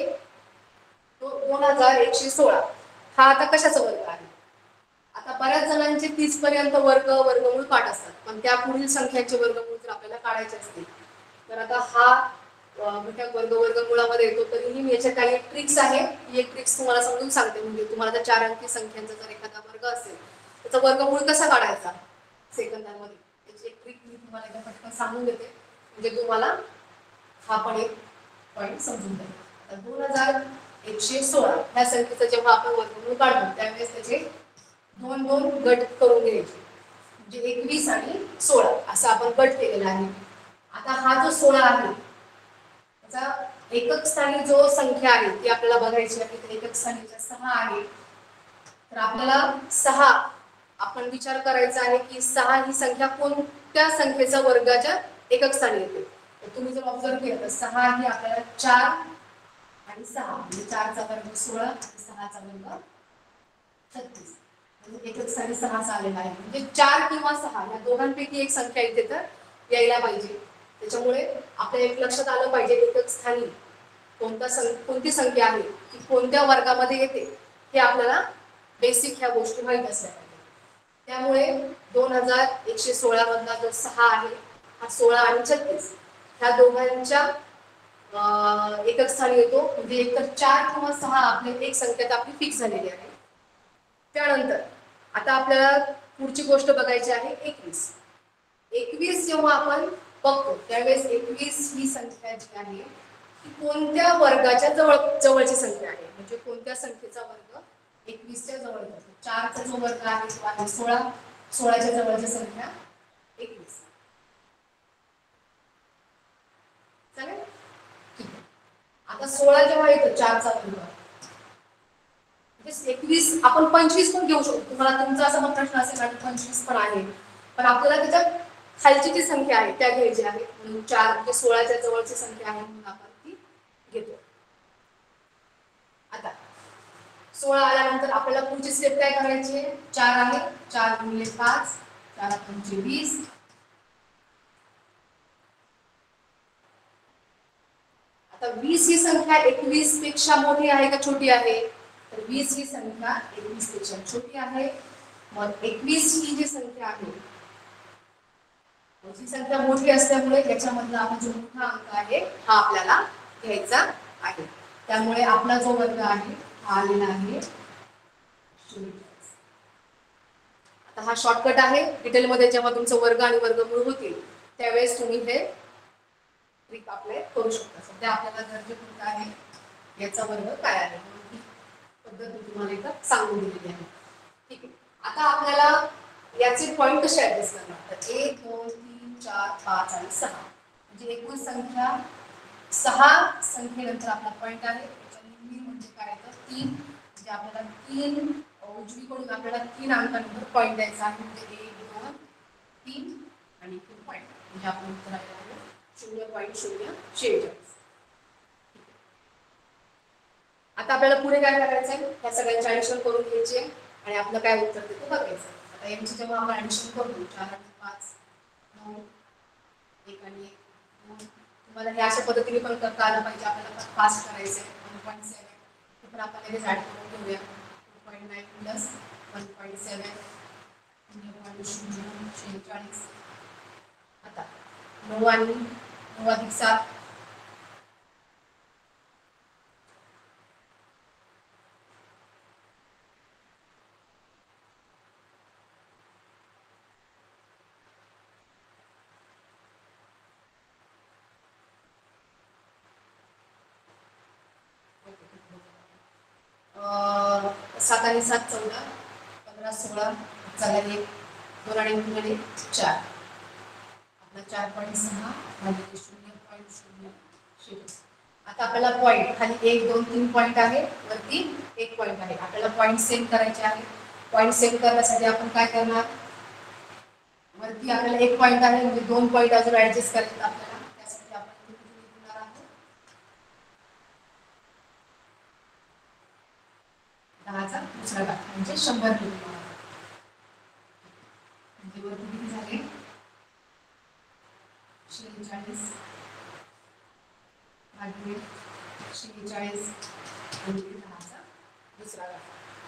दोन हजार एकशे सोळा हा आता कशाचा वर्ग आहे? आता बऱ्याच जणांचे तीस पर्यंत वर्ग वर्गमूळ पाठ असतात, पण त्या पुढील संख्यांचे वर्गमूळ जर आपल्याला काढायचे असतील तर आता हा घटक वर्ग वर्गमुळामध्ये येतो. तरीही मी याच्या काही ट्रिक्स आहे, ही एक ट्रिक्स तुम्हाला समजून सांगते. म्हणजे तुम्हाला जर चार अंकी संख्यांचा जर एखादा वर्ग असेल त्याचा वर्गमूळ कसा काढायचा सेकंदांमध्ये, त्याची एक ट्रिक मी तुम्हाला एकदा पटकन सांगून देते, म्हणजे तुम्हाला हा पण एक पॉईंट समजून जाईल. आता दोन हजार एकशे सोळा ह्या संख्येचा जेव्हा आपण वर्गमूळ काढतो त्यावेळेस त्याचे दोन दोन गट करून घ्यायचे, म्हणजे एकवीस आणि सोळा असा आपण गट केलेला आहे. आता हा जो सोळा आहे त्याचा एकक स्थानी जो संख्या आहे ती आपल्याला बघायची आहे. तर एकक स्थानी सहा आहे, तर आपल्याला सहा आपण विचार करायचा आहे की सहा ही संख्या कोणत्या संख्येचा वर्गाच्या एकक स्थानी येते. तुम्ही जर ऑब्झर्व केलं तर सहा ही आपल्याला चार आणि सहा म्हणजे चारचा वर्ग सोळा आणि सहाचा वर्ग छत्तीस, म्हणजे एकक स्थानी सहाचा आलेला आहे. म्हणजे चार किंवा सहा या दोघांपैकी एक संख्या इथे तर यायला पाहिजे. त्याच्यामुळे आपल्या एक लक्षात आलं पाहिजे एकक स्थानी कोणता कोणती संख्या आहे की कोणत्या वर्गामध्ये येते हे आपल्याला बेसिक ह्या गोष्टी माहीत असल्या पाहिजे. त्यामुळे दोन हजार एकशे सोळा मधला जो सहा आहे हा सोळा आणि छत्तीस ह्या दोघांच्या एकक स्थानी येतो. म्हणजे एकतर चार किंवा सहा आपली एक संख्या आपली फिक्स झालेली आहे. त्यानंतर आता आपल्याला पुढची गोष्ट बघायची आहे एकवीस. एकवीस जेव्हा आपण बघतो त्यावेळेस एकवीस ही संख्या जी आहे ती कोणत्या वर्गाच्या जवळ जवळची संख्या आहे, म्हणजे कोणत्या संख्येचा वर्ग एकवीसच्या जवळ जातो. चारचा जो वर्ग आहे तो आहे सोळा, सोळाच्या जवळची संख्या एकवीस. चालेल, ठीक आहे. आता सोळा जेव्हा येतो चारचा वर्ग एकवीस आपण पंचवीस पण घेऊ शकतो. तुम्हाला तुमचा असा मग प्रश्न असेल आणि पंचवीस पण आहे, पण आपल्याला त्याच्या खालची जी संख्या आहे त्या घ्यायची आहे. म्हणून चार म्हणजे सोळाच्या जवळची संख्या आहे म्हणून आपण ती घेतो. आता सोळा आल्यानंतर आपल्याला पुढची स्टेप काय करायची आहे? चार आहे, चार गुणिले पाच, चार पंचे वीस. आता वीस ही संख्या एकवीस पेक्षा मोठी आहे का छोटी आहे? तर वीस ही संख्या एकवीस पेक्षा छोटी आहे. मग एकवीस ही जी संख्या आहे ही संख्या मोठी असल्यामुळे याच्यामधला आपण जो मोठा अंक आहे हा आपल्याला घ्यायचा आहे. त्यामुळे आपला जो वर्ग आहे हा आलेला आहे. आता हा शॉर्टकट आहे. डिटेलमध्ये जेव्हा तुमचं वर्ग आणि वर्गमूळ होतील त्यावेळेस तुम्ही हे ट्रिक अप्लाय करू शकता. सध्या आपल्याला गरजेपुरतं आहे याचा वर्ग काय आहे ही पद्धत मी तुम्हाला इथं सांगून दिलेली आहे. ठीक आहे. आता आपल्याला याचे पॉईंट कसे ऍडजस्ट करणार? तर एक दोन तीन चार पाच आणि सहा म्हणजे एकूण संख्या सहा संख्येनंतर आपला पॉईंट आहे. त्याच्या निम्मी म्हणजे काय तर तीन, म्हणजे आपल्याला तीन उजवीकडून आपल्याला तीन अंकानंतर पॉईंट द्यायचा आहे. म्हणजे एक दोन तीन आणि तीन पॉईंट म्हणजे आपण उत्तर आहे शून्य पॉईंट शून्य शेहेचाळीस. आता आपल्याला पुढे काय करायचं आहे? या सगळ्यांचे ऍडिशन करून घ्यायचे आणि आपलं काय उत्तर ते बघायचं. आता यांची जेव्हा आपण ऍडिशन करू चार आणि पाच नऊ एक आणि एक दोन, तुम्हाला हे अशा पद्धतीने पण करता आलं पाहिजे. आपल्याला फास्ट करायचं आहे. वन पॉईंट सेवन पण आपण लगेच ऍड करून घेऊया. Two point nine plus one point seven शून्य पॉईंट शून्य शेहेचाळीस. आता नऊ आणि नऊ अधिक सात सात आणि सात चौदा, पंधरा सोळा, चला एक दोन आणि दोन आणि चार, आपला चार पॉईंट सहा भागिले शून्य पॉईंट शून्य शेहेचाळीस. आता आपल्याला पॉईंट खाली एक दोन तीन पॉईंट आहे, वरती एक पॉईंट आहे. आपल्याला पॉईंट सेम करायचे आहे. पॉईंट सेम करण्यासाठी आपण काय करणार? वरती आपल्याला एक पॉईंट आहे म्हणजे दोन पॉईंट अजून ऍडजस्ट करायचे आपल्याला. त्यासाठी आपण दहाचा दुसरा घात म्हणजे शंभर लिहून. वरती किती झाले शेहेचाळीस भागिले शेहेचाळीस गुणिले दहाचा दुसरा घात.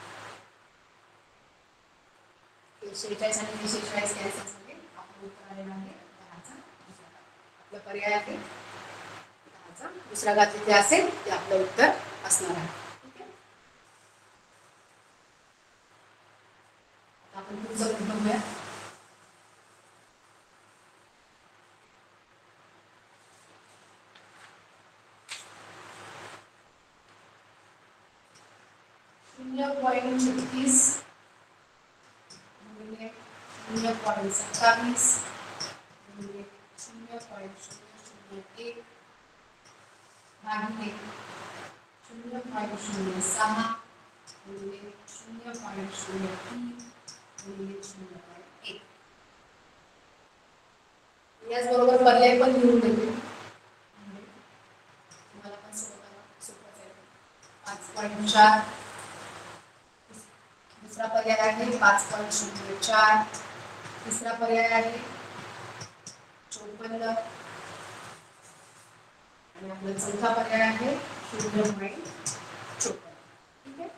शेहेचाळीस आणि शेहेचाळीस कॅन्सल झाले. आपलं उत्तर आलेलं आहे दहाचा दुसरा घात. आपला पर्याय आहे दहाचा दुसरा घात जिथे असेल ते आपलं उत्तर असणार आहे. ठीक आहे. आपण पुढचं उत्तर बघूया. शून्य पॉईंट छत्तीस गुणिले शून्य पॉईंट सत्तावीस गुणिले शून्य पॉईंट शून्य शून्य एक भागिले शून्य पॉईंट शून्य सहा गुणिले शून्य पॉईंट शून्य तीन गुणिले शून्य पॉईंट एक. याचबरोबर पर्याय पण लिहून देते तुम्हाला पण सोडवायला सोपं जाईल. पाच पॉईंट चार दुसरा पर्याय आहे पाच पॉईंट शून्य चार तिसरा पर्याय आहे चोपन्न आणि आपला चौथा पर्याय आहे शून्य पॉईंट चोपन्न. ठीक आहे.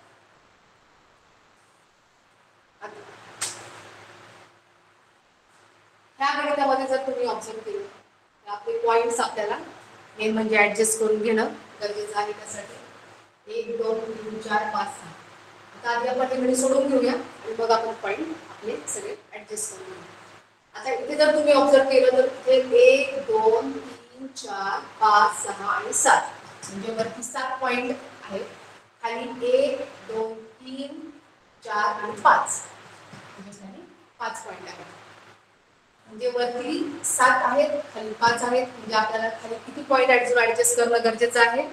ह्या गणितामध्ये जर तुम्ही ऑब्झर्व केलं तर आपले पॉईंट्स आपल्याला मेन म्हणजे ऍडजस्ट करून घेणं गरजेचं आहे. त्यासाठी एक दोन तीन चार पाच सहा आता आधी आपण हे गणित सोडून घेऊया आणि मग आपण पॉईंट आपले सगळे ऍडजस्ट करून घेऊया. आता इथे जर तुम्ही ऑब्झर्व केलं तर इथे एक दोन तीन चार पाच सहा आणि सात म्हणजे वरती सात पॉईंट आहेत. खाली एक दोन तीन चार आणि पाच म्हणजे खाली पाच पॉईंट आहेत. म्हणजे वरती सात आहेत खाली पाच आहेत म्हणजे आपल्याला खाली किती पॉईंट ऍडजस्ट करणं गरजेचं आहे.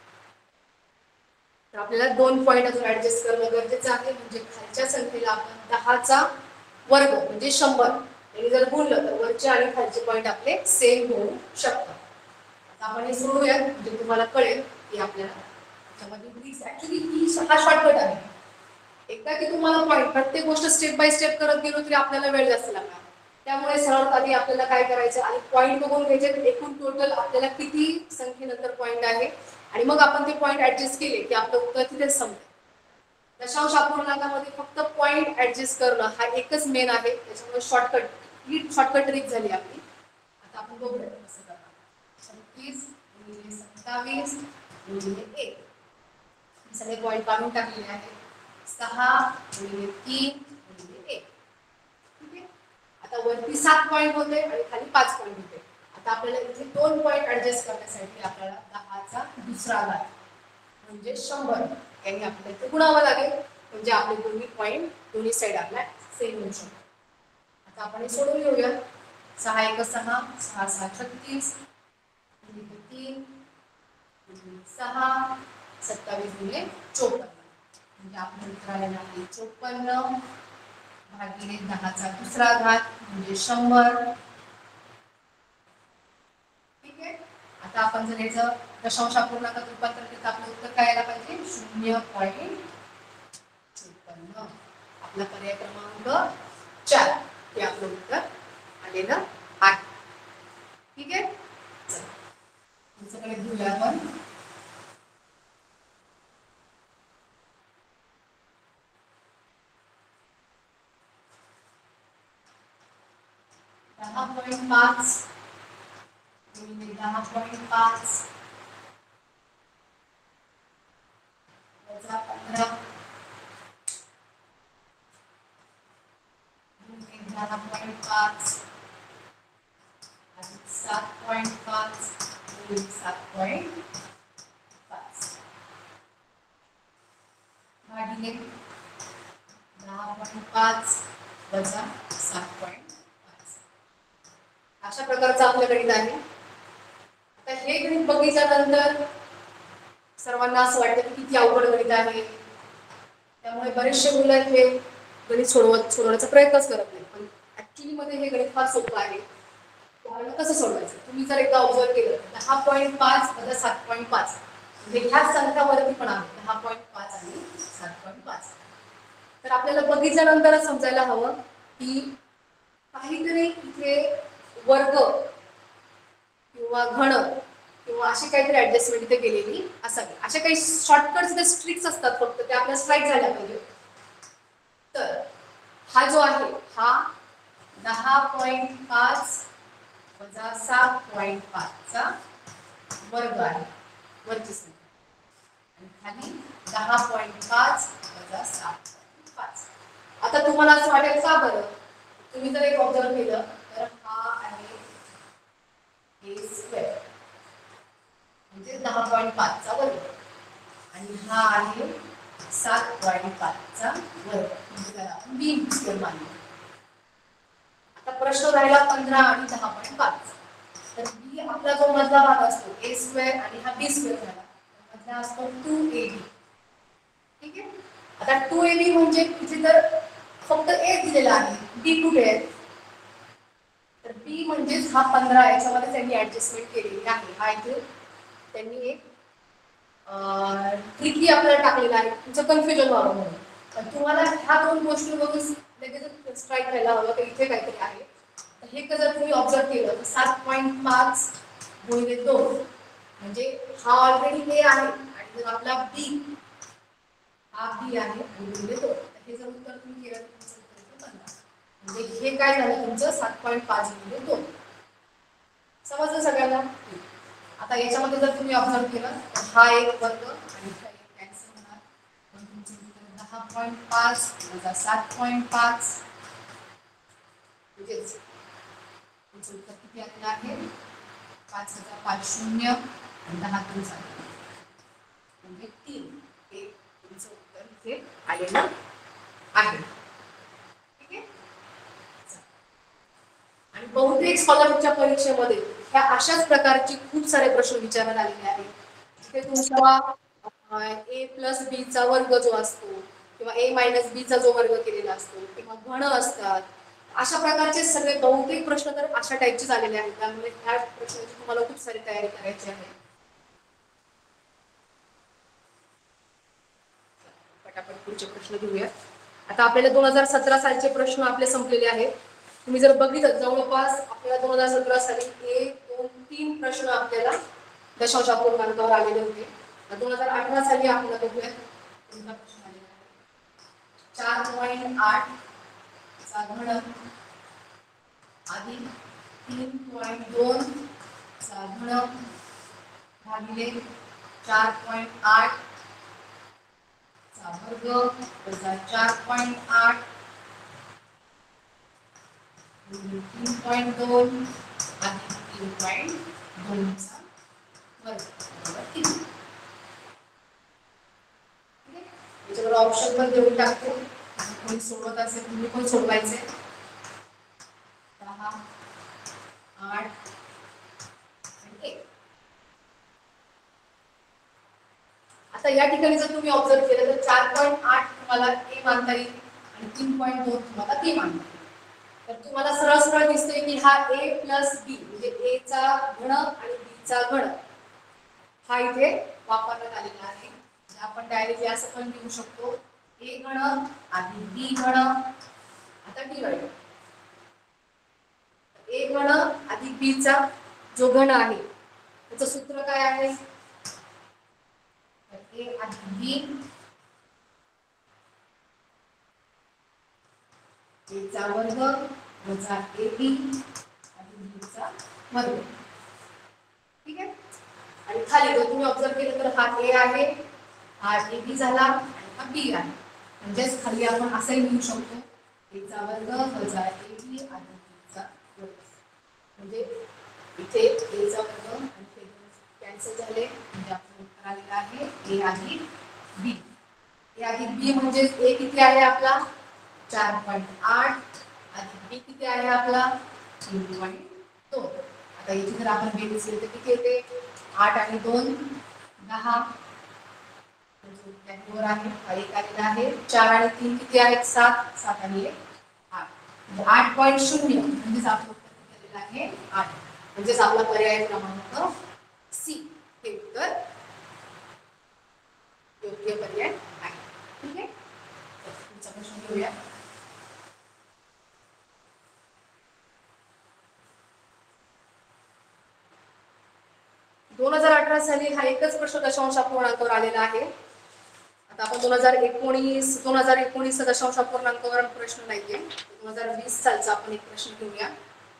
तर आपल्याला दोन पॉईंट अजून ऍडजस्ट करणं गरजेचं आहे. म्हणजे खालच्या संख्येला आपण दहाचा वर्ग म्हणजे शंभर आणि जर गुणलं तर वरचे आणि खालचे पॉईंट आपले सेम होऊ शकतात. आता आपण हे सोडूयात म्हणजे तुम्हाला कळेल की आपल्याला त्याच्यामध्ये ऍक्च्युली ही हा शॉर्टकट आहे. एकदा की तुम्हाला पॉईंट प्रत्येक गोष्ट स्टेप बाय स्टेप करत गेलो तरी आपल्याला वेळ जास्त लागणार. त्यामुळे सर्वात आधी आपल्याला काय करायचं आणि पॉईंट बघून घ्यायचे एकूण टोटल आपल्याला किती संख्येनंतर पॉईंट आहे आणि मग आपण ते पॉईंट ऍडजस्ट केले की आपलं उत्तर तिथेच संपतं. दशांश अपूर्णांकामध्ये फक्त पॉईंट ऍडजस्ट करणं हा एकच मेन आहे. त्याच्यामुळे शॉर्टकट ही शॉर्टकट ट्रिक झाली आपली. आता आपण बघूया कसं करणार. छत्तीस गुणिले सत्तावीस गुणिले एक हे सगळे पॉईंट काढून टाकलेले आहेत. सहा गुणिले तीन गुणिले एक. ठीक आहे. आता वरती सात पॉईंट होते आणि खाली पाच पॉईंट होते. आता आपल्याला इथे दोन पॉईंट ऍडजस्ट करण्यासाठी आपल्याला दहाचा दुसरा घात म्हणजे शंभर यांनी आपल्याला इथे गुणावं लागेल म्हणजे आपले दोन्ही पॉईंट दोन्ही साईड आपल्या सेम होऊ शकतात. आता आपण हे सोडून घेऊया. सहा एक सहा सहा सहा छत्तीस तीन सहा सत्तावीस गुणिले चोपन्न म्हणजे आपण उत्तर आलेलं आहे चोपन्न भागिले दहाचा दुसरा घात म्हणजे शंभर. ठीक आहे. आता आपण जर याचं दशांश अपूर्णांकात रूपांतर केलं तर आपलं उत्तर काय यायला पाहिजे शून्य पॉईंट चोपन्न. आपला पर्याय क्रमांक चार हे आपलं उत्तर आलेलं आहे. ठीक आहे. चला तुमच्याकडे घेऊया आपण दहा पॉईंट पाच गुणिले दहा पॉईंट पाच वजा पंधरा गुणिले दहा पॉईंट पाच अधिक सात पॉईंट पाच गुणिले सात पॉईंट पाच भागिले दहा पॉईंट पाच वजा सात पॉईंट अशा प्रकारचं आपलं गणित आहे. आता हे गणित बघितल्यानंतर सर्वांना असं वाटतं की किती अवघड गणित आहे. त्यामुळे बरेचसे मुलं हे गणित सोडवत सोडवण्याचा प्रयत्नच करत नाही. पण ऍक्च्युली मध्ये हे गणित फार सोपं आहे. तुम्हाला कसं सोडवायचं तुम्ही जर एकदा ऑब्झर्व केलं दहा पॉईंट पाच वजा सात पॉईंट पाच म्हणजे ह्याच संख्यावरती पण आहे दहा पॉईंट पाच आणि सात पॉईंट पाच. तर आपल्याला बघितल्यानंतरच समजायला हवं की काहीतरी इथे वर्ग किंवा घन किंवा अशी काहीतरी ऍडजस्टमेंट इथे केलेली असावी. अशा काही शॉर्टकट्स ते स्ट्रिक्स असतात, फक्त ते आपल्या स्ट्राईक झाल्या पाहिजे. तर हा जो आहे हा दहा पॉईंट पाच वजा सात पॉईंट पाच चा वर्ग आहे वरची संख्या, आणि खाली दहा पॉईंट पाच वजा सात पॉईंट पाच. आता तुम्हाला असं वाटेल का बरं, तुम्ही जर एक ऑब्झर्व केलं तर हा आहे ए स्क्वेअर म्हणजे दहा पॉईंट पाच चा वर्ग, आणि हा आहे सात पॉईंट पाच चा वर्ग, म्हणजे त्याला आपण बी स्क्वेअर मानू. आता प्रश्न राहिला पंधरा आणि दहा पॉईंट पाच. तर बी आपला जो मधला भाग असतो ए स्क्वेअर आणि हा बी स्क्वेअर झाला, मधला असतो टू ए बी. ठीक आहे. आता टू ए बी म्हणजे इथे तर फक्त ए दिलेला आहे, बी कुठे आहे? तर बी म्हणजेच हा पंधरा, याच्यामध्ये त्यांनी ऍडजस्टमेंट केलेली आहे. हा इथे त्यांनी एक ट्रिकी आपल्याला टाकलेला आहे तुमचं कन्फ्युजन व्हावं म्हणून. पण तुम्हाला ह्या दोन गोष्टी बघून लगेच स्ट्राईक व्हायला हवं की इथे काहीतरी आहे. तर हे जर तुम्ही ऑब्झर्व केलं तर सात पॉईंट पाच गुणिले दोन म्हणजे हा ऑलरेडी ए आहे, आणि जर आपला बी हा बी आहे गुणिले दोन, हे जर उत्तर तुम्ही केलं तर तुमचं उत्तर येतं पंधरा. म्हणजे हे काय झालं तुमचं सात पॉईंट पाच गुणिले दोन. समजलं सगळ्यांना? आता याच्यामध्ये जर तुम्ही ऑब्झर्व केलं तर हा एक वर्ग आणि हा एक कॅन्सल होणार, पण तुमचं उत्तर दहा पॉईंट पाच वजा सात पॉईंट पाच म्हणजेच तुमचं उत्तर किती आलेलं आहे? पाच हजार पाच शून्य आणि दहा तीन चालू म्हणजे तीन, हे तुमचं उत्तर इथे आलेलं आहे. ठीक आहे. आणि बहुतेक स्कॉलरशिपच्या परीक्षेमध्ये ह्या अशाच प्रकारचे खूप सारे प्रश्न विचारण्यात आलेले आहेत. तिथे तुमचा ए प्लस बी चा वर्ग जो असतो किंवा ए मायनस बी चा जो वर्ग केलेला असतो किंवा घन असतात, अशा प्रकारचे सगळे बहुतेक प्रश्न तर अशा टाईपचे आलेले आहेत. त्यामुळे ह्या प्रश्नाची तुम्हाला खूप सारी तयारी करायची आहे. पटापट पुढचे प्रश्न घेऊया. आता आपल्याला दोन हजार सतरा सालचे प्रश्न आपले संपलेले आहेत. तुम्ही जर बघितलं जवळपास आपल्याला दोन हजार सतरा साली एक दोन तीन प्रश्न आपल्याला दशांश अपूर्णांकावर आलेले होते. दोन हजार अठरा साली आपल्याला बघूया कोणता प्रश्न आलेला आहे. चार पॉईंट आठ चा घन अधिक तीन पॉईंट दोन चा घन भागिले चार पॉईंट आठ चा वर्ग वजा चार पॉईंट आठ तीन पॉईंट दोन अधिक तीन पॉईंट दोन चा वर्ग बरोबर तीन. याच्यावर ऑप्शन पण देऊन टाकतो, कोणी सोडवत असेल तुम्ही पण सोडवायचे. दहा आठ आणि एक. आता या ठिकाणी जर तुम्ही ऑब्झर्व केलं तर चार पॉईंट आठ तुम्हाला ए मानता येईल आणि तीन पॉईंट दोन तुम्हाला बी मानता येईल. तर तुम्हाला सरळ सरळ दिसतंय की हा ए प्लस बी म्हणजे ए चा घन आणि बी चा घन हा इथे वापरण्यात आलेला आहे. आपण डायरेक्टली असं पण लिहू शकतो ए घन अधिक बी घन आता डिवाइड. ए घन अधिक बी चा जो घन आहे त्याचं सूत्र काय आहे? ए अधिक बी ए चा वर्ग वजा ए बी अधिक बी चा वर्ग. ठीक आहे. आणि खाली जर तुम्ही ऑब्झर्व केलं तर हा ए आहे, हा ए बी झाला आणि हा बी आहे. म्हणजेच खाली आपण असंही लिहू शकतो ए चा वर्ग वजा ए बी अधिक बी चा वर्ग. म्हणजे इथे ए चा वर्ग आणि कॅन्सल झाले म्हणजे आपण उत्तर आलेलं आहे ए अधिक बी. ए अधिक बी म्हणजे ए किती आहे आपला चार पॉईंट आठ अधिक बी किती आहे आपला तीन पॉईंट दोन. आता इथे जर आपण बेरीज केली तर किती येते? आठ आणि दोन दहा, वर आहे एक आलेला आहे. चार आणि तीन किती आहेत? सात, सात आणि एक आठ, म्हणजे आठ पॉईंट शून्य म्हणजेच आपलं उत्तर किती आलेलं आहे आठ. म्हणजेच आपला पर्याय क्रमांक सी हे उत्तर योग्य पर्याय आहे. ठीक आहे. पुढचा प्रश्न घेऊया. दोन हजार अठरा साली हा एकच प्रश्न दशांश अपूर्णांकावर आलेला आहे. आता आपण दोन हजार एकोणीस दोन हजार एकोणीस दशांश अपूर्णांकावर प्रश्न नाहीये. दोन हजार वीस सालचा आपण एक प्रश्न घेऊया.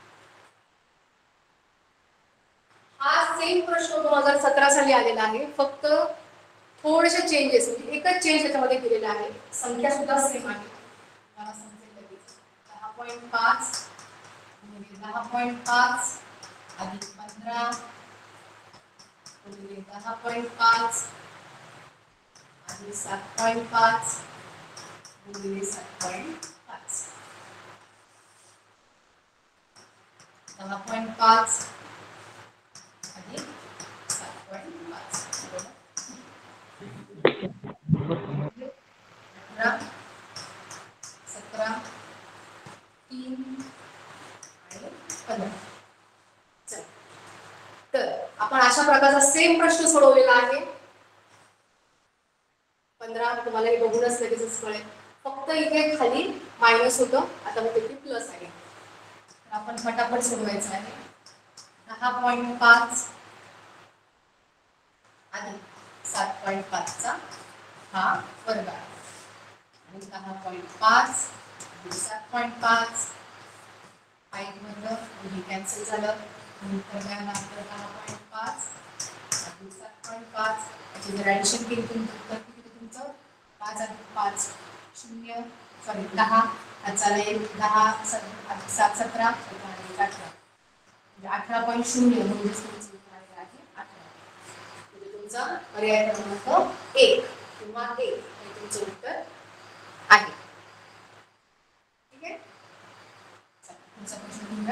हा सेम प्रश्न दोन हजार सतरा साली आलेला आहे. फक्त थोडेसे चेंजेस, म्हणजे एकच चेंज याच्यामध्ये केलेला आहे. संख्या सुद्धा सेम आहे. मला समजेल लगेच. दहा पॉईंट पाच गुणिले दहा पॉईंट पाच अधिक पंधरा गुणिले दहा पॉईंट पाच अधिक सात पॉईंट पाच गुणिले सात पॉईंट पाच. दहा पॉईंट पाच अधिक सात पॉईंट पाच अठरा सतरा तीन आणि पंधरा. तर आपण अशा प्रकारचा सेम प्रश्न सोडवलेला आहे. पंधरा तुम्हाला हे बघूनच लगेचच कळेल. फक्त इथे खाली मायनस होतं, आता मग तिथे प्लस आहे. तर आपण फटाफट सोडवायचं आहे. दहा पॉईंट पाच अधिक सात पॉईंट पाचचा हा वर्ग आहे. आणि दहा पॉईंट पाच अधिक सात पॉईंट पाच फाईव्ह मधलं हे कॅन्सल झालं. दहा पॉईंट पाच अधिक सात पॉईंट पाच याची जर ॲडिशन केली तर किती तुमचं पाच अधिक पाच शून्य सॉरी दहा याचा एक दहा अधिक सात सतरा सतरा अधिक अठरा म्हणजे अठरा पॉईंट शून्य म्हणजेच तुमचं उत्तर आहे अठरा. म्हणजे तुमचा पर्याय क्रमांक एक किंवा एक हे तुमचं उत्तर आहे. ठीक आहे. तुमचा प्रश्न घेऊया.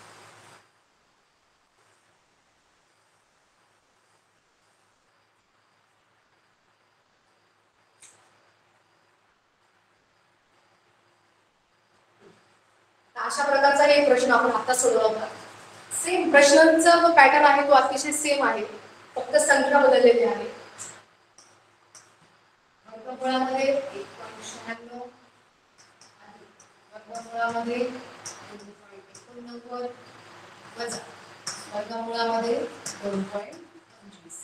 अशा प्रकारचा एक प्रश्न आपण आता सोडवला होता. सेम प्रश्नांचा जो पॅटर्न आहे तो अतिशय सेम आहे, फक्त संख्या बदललेली आहे. वर्गमुळामध्ये एक पॉईंट शहाण्णव वर्गमुळामध्ये दोन पॉईंट एकोणनव्वद वजा वर्गमुळामध्ये दोन पॉईंट पंचवीस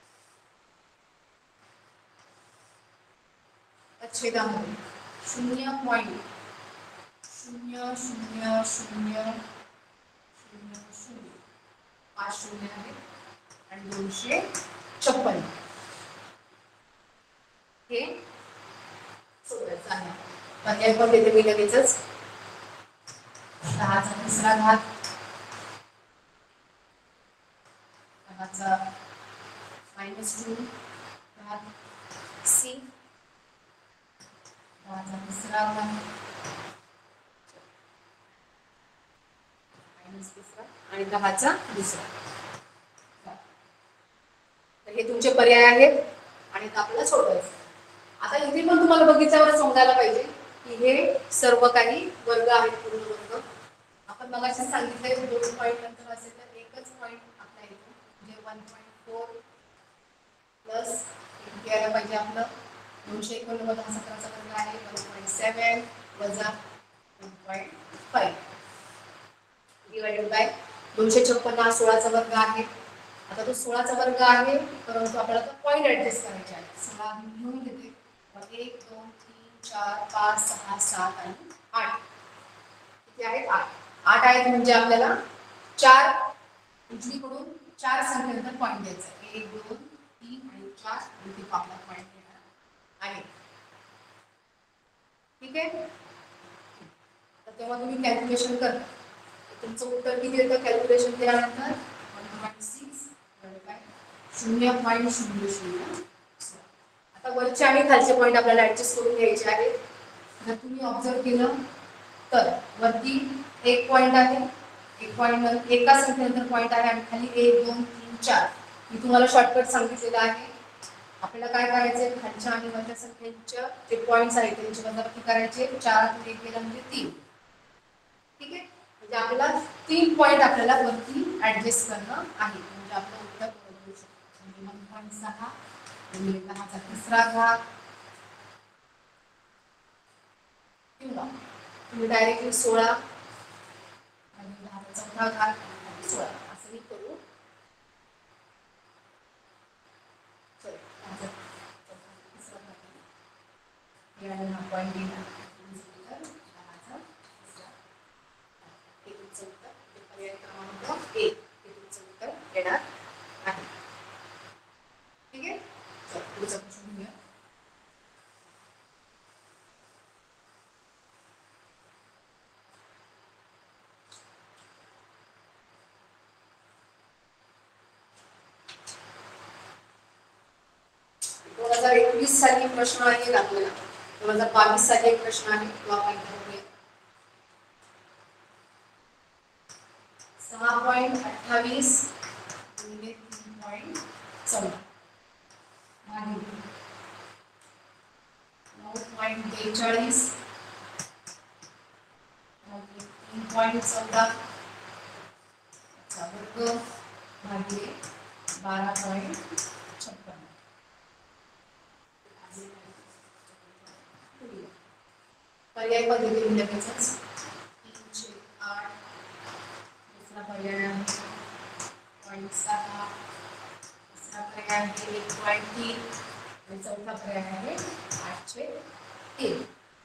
छेदामध्ये शून्य पॉईंट शून्य शून्य शून्य शून्य शून्य पाच शून्य आहे आणि दोनशे छप्पन हे सोडायचं आहे. पर्याय पण देते मी लगेचच. दहाचा तिसरा घात दहाचा मायनस टू घात सी दहाचा तिसरा घात मायनस तिसरा आणि दहाचा दुसरा. तर हे तुमचे पर्याय आहेत आणि आपल्याला सोडवायचं. आता इथे पण तुम्हाला बघितल्यावर समजायला पाहिजे की हे सर्व काही वर्ग आहेत, पूर्ण वर्ग. आपण मगाशी सांगितलं दोन पॉईंट नंतर असेल तर एकच पॉईंट आपला येतो, म्हणजे वन पॉईंट फोर प्लस इथे यायला पाहिजे आपलं दोनशे एकोणनव्वद हा सतराचा वर्ग आहे, वन पॉईंट सेवन वजा one point five divided by दोनशे छप्पन्न हा सोळाचा वर्ग आहे. आता तो सोळाचा वर्ग आहे, परंतु आपल्याला तो पॉईंट ऍडजस्ट करायचे आहे. सोळा घेऊन घेते एक दोन तीन चार पाच सहा सात आणि आठ किती आहेत आठ आठ आहेत म्हणजे आपल्याला चार उजवीकडून चार संख्येनंतर पॉईंट द्यायचा आहे. एक दोन तीन आणि चार आणि तिथे आपला पॉईंट देणार आहे. ठीक आहे. तर तेव्हा तुम्ही कॅल्क्युलेशन करा. तुमचं उत्तर किती येतं कॅल्क्युलेशन केल्यानंतर वन पॉईंट सिक्स शून्य पॉईंट शून्य शून्य. आता वरचे आणि खालचे पॉईंट आपल्याला ऍडजस्ट करून घ्यायचे आहेत. जर तुम्ही ऑब्झर्व केलं तर वरती एक पॉईंट आहे, एक पॉईंट एका संख्येनंतर पॉईंट आहे आणि खाली एक दोन तीन चार मी तुम्हाला शॉर्टकट सांगितलेलं आहे. आपल्याला काय करायचंय खालच्या आणि वरच्या संख्येच्या जे पॉईंट्स आहेत त्यांची वजाबाकी करायचे. चार एक केलं म्हणजे तीन. ठीक आहे. म्हणजे आपल्याला तीन पॉईंट आपल्याला वरती ऍडजस्ट करणं आहे, म्हणजे आपलं उत्तर बरोबर होऊ शकतं. म्हणजे वन पॉईंट सहा म्हणजे दहाचा तिसरा घात किंवा तुम्ही डायरेक्टली सोळा आणि दहाचा चौथा घात सोळा असंही करू पर्याय क्रमांक एक हे तुमचं उत्तर येणार आहे. ठीक आहे, चला पुढचा प्रश्न घेऊया. दोन हजार एकवीस साली प्रश्न आहे आपल्याला. दोन हजार बावीस साली एक प्रश्न आहे तो आपण बघूया. सहा पॉईंट अठ्ठावीस गुणिले तीन पॉईंट चौदा भागिले नऊ पॉईंट बेचाळीस भागिले तीन पॉईंट चौदा वर्ग भागिले बारा पॉईंट छप्पन. पर्याय पद्धतीने लगेचच तीनशे आठ, दुसरा पर्याय आहे पॉईंट सहा, तिसरा पर्याय आहे एक पॉईंट तीन आणि चौथा पर्याय आहे आठशे तीन.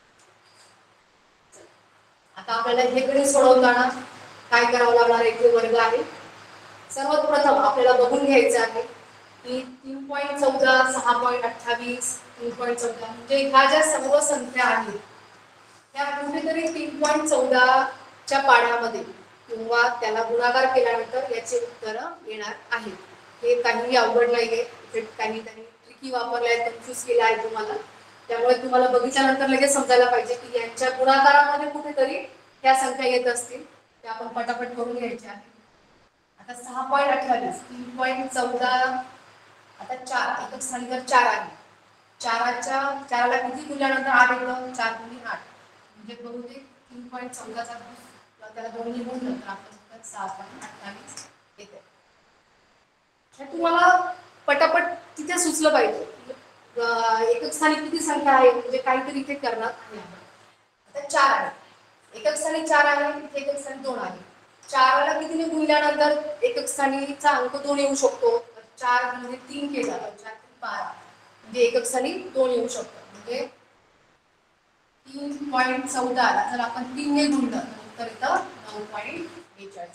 आता आपल्याला हे गणित सोडवताना काय करावं लागणार एक वर्ग आहे. सर्वात प्रथम आपल्याला बघून घ्यायचं आहे की तीन पॉईंट चौदा, सहा पॉईंट अठ्ठावीस, तीन पॉईंट चौदा म्हणजे ह्या ज्या सर्व संख्या आहेत त्या कुठेतरी तीन पॉईंट चौदा च्या पाढ्यामध्ये किंवा त्याला गुणाकार केल्यानंतर याचे उत्तर येणार आहे. हे काही अवघड नाहीये, काही त्यांनी ट्रिकी वापरले आहेत, कन्फ्यूज केले आहे तुम्हाला. त्यामुळे तुम्हाला बघितल्यानंतर लगेच समजायला पाहिजे की यांच्या गुणाकारामध्ये कुठेतरी ह्या संख्या येत असतील. ते आपण पटापट करून घ्यायचे आहे. आता सहा पॉईंट अठ्ठावीस, तीन पॉईंट चौदा, आता चार एकच स्थानी जर चार आहे, चाराच्या चारला किती गुणल्यानंतर आठ येतं, चार गुणिले आठ म्हणजे बहुतेक तीन पॉईंट चौदाचा त्याला दोन्ही गुणलं तर आपण सहा पॉईंट अठ्ठावीस येते. हे तुम्हाला पटापट तिथे सुचलं पाहिजे एकक स्थानी किती संख्या आहे म्हणजे काहीतरी इथे करणार आहे. आता चार आहे, एकक स्थानी चार आहे, इथे एकक स्थानी दोन आहे. चारला कितीने गुणल्यानंतर एकक स्थानीचा अंक दोन येऊ शकतो. चार गुणिले तीन केला तर चार तीन बारा म्हणजे एकक स्थानी दोन येऊ शकतो. म्हणजे तीन पॉईंट चौदा जर आपण तीन ने गुणलं तर येतं नऊ पॉईंट बेचाळीस.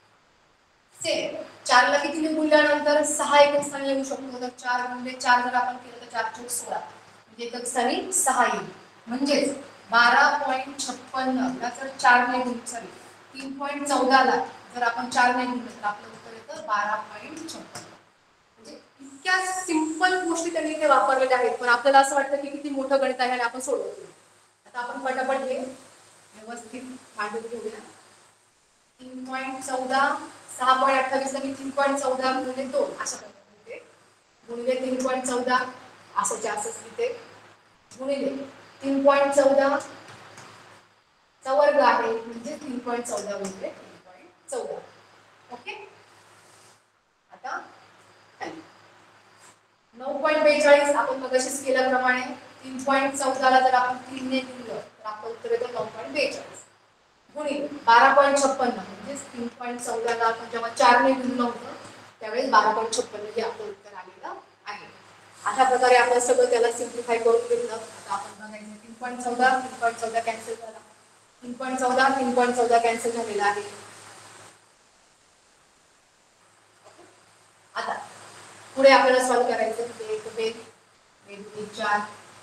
सेम चारला कितीने गुणल्यानंतर सहा एकक स्थानी येऊ शकतो. तर चार गुणिले चार जर आपण केलं तर चार चौक सोळा म्हणजे एकक स्थानी सहा येईल. म्हणजेच बारा पॉईंट छप्पन्न जर चार ने गुण सॉरी तीन पॉईंट चौदा ला जर आपण चार ने गुणलं तर आपलं उत्तर येतं बारा पॉईंट छप्पन्न. म्हणजे इतक्या सिंपल गोष्टी त्यांनी इथे वापरलेल्या आहेत, पण आपल्याला असं वाटतं की किती मोठं गणित आहे आणि आपण सोडवतो. आता आपण पटापट हे व्यवस्थित मांडून घेऊया. तीन पॉईंट चौदा, सहा पॉईंट अठ्ठावीस आणि तीन पॉईंट चौदा गुणिले दोन अशा प्रकारे गुणिले तीन पॉईंट चौदा असंचे असंच लिहिते गुणिले तीन पॉईंट चौदा चा वर्ग आहे म्हणजे तीन पॉईंट चौदा गुणिले तीन पॉईंट चौदा. ओके, आता खाली नऊ पॉईंट बेचाळीस आपण मगाशीच केल्याप्रमाणे तीन पॉईंट चौदा ला जर आपण तीन ने गुणलं तर आपलं उत्तर येतं नऊ पॉईंट बेचाळीस गुणिले बारा पॉईंट छप्पन्न म्हणजे तीन पॉईंट चौदा ला आपण जेव्हा चार ने गुणलं होतं त्यावेळेस बारा पॉईंट छप्पन्न हे आपलं उत्तर आलेलं आहे. अशा प्रकारे आपण सगळं त्याला सिम्प्लिफाय करून घेतलं. आता आपण बघायचं तीन पॉईंट चौदा, तीन पॉईंट चौदा कॅन्सल झाला, तीन पॉईंट चौदा, तीन पॉईंट चौदा कॅन्सल झालेला आहे. आता पुढे आपल्याला सॉल्व करायचं की एक बेद बेद चार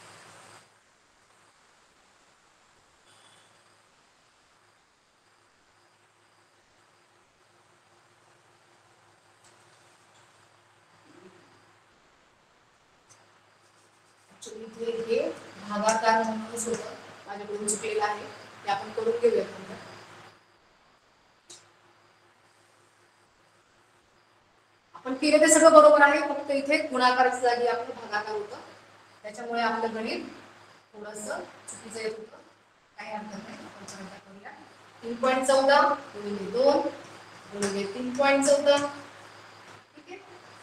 हे भागाकार म्हणूनच होतं माझ्याकडून चुकलेलं आहे ते आपण करून घेऊया. आपण केलं ते सगळं बरोबर आहे, फक्त इथे गुणाकाराच्या जागी आपलं भागाकार होतं त्याच्यामुळे आपलं गणित थोडंसं चुकीचं येत होतं. काही अर्थ नाही, आपण चर्चा करूया. तीन पॉईंट चौदा गुणिले दोन गुणिले तीन पॉईंट चौदा ठीक आहे,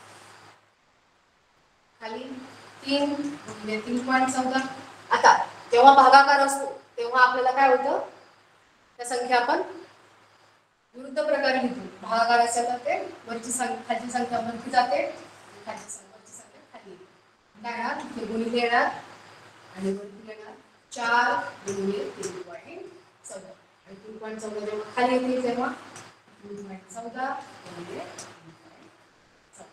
खाली तीन गुणिले तीन पॉईंट चौदा. आता जेव्हा भागाकार असतो तेव्हा आपल्याला काय होतं त्या संख्या आपण विरुद्ध प्रकारे लिहितो. भागाकार असेल तर ते वरची संख्या खालची संख्या वरती जाते, खालची संख्या संख्या खाली येणार, इथे गुणिले येणार आणि वरती येणार चार गुणिले तीन पॉईंट चौदा आणि तीन पॉईंट चौदा जेव्हा खाली येते तेव्हा तीन पॉईंट चौदा गुणिले तीन पॉईंट चौदा.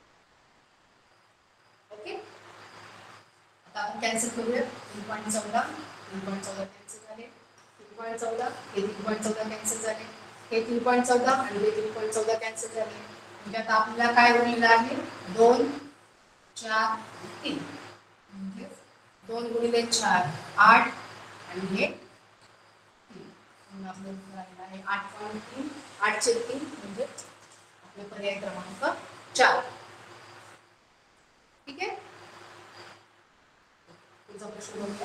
ओके, आता आपण कॅन्सल करूया. तीन पॉईंट चौदा तीन पॉईंट चौदा कॅन्सल झाले. तीन पॉईंट चौदा हे तीन पॉईंट चौदा कॅन्सल झाले. हे तीन पॉईंट चौदा आणि हे तीन पॉईंट चौदा कॅन्सल झाले. म्हणजे आता आपल्याला काय उरलेलं आहे? दोन चार तीन. म्हणजे दोन गुणिले चार आठ आणि हे तीन. आपलं उत्तर आहे आठ पॉईंट तीन. आठशे तीन म्हणजे आपले पर्याय क्रमांक चार. ठीक आहे, पुढचा प्रश्न बघूया.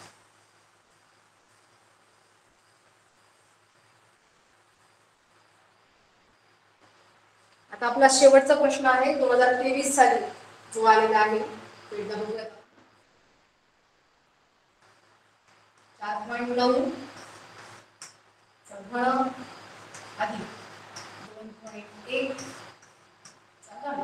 आता आपला शेवटचा प्रश्न आहे दोन हजार तेवीस साली जो आलेला आहे तो एकदा बघूया. चार पॉईंट नऊ घन अधिक दोन पॉईंट एक घन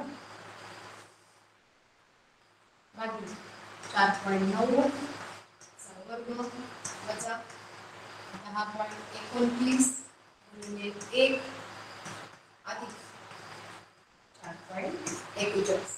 भागिले चार पॉईंट नऊ वर्ग वजा दहा पॉईंट एकोणतीस गुणिले एक अधिक चार पॉईंट एकेचाळीस.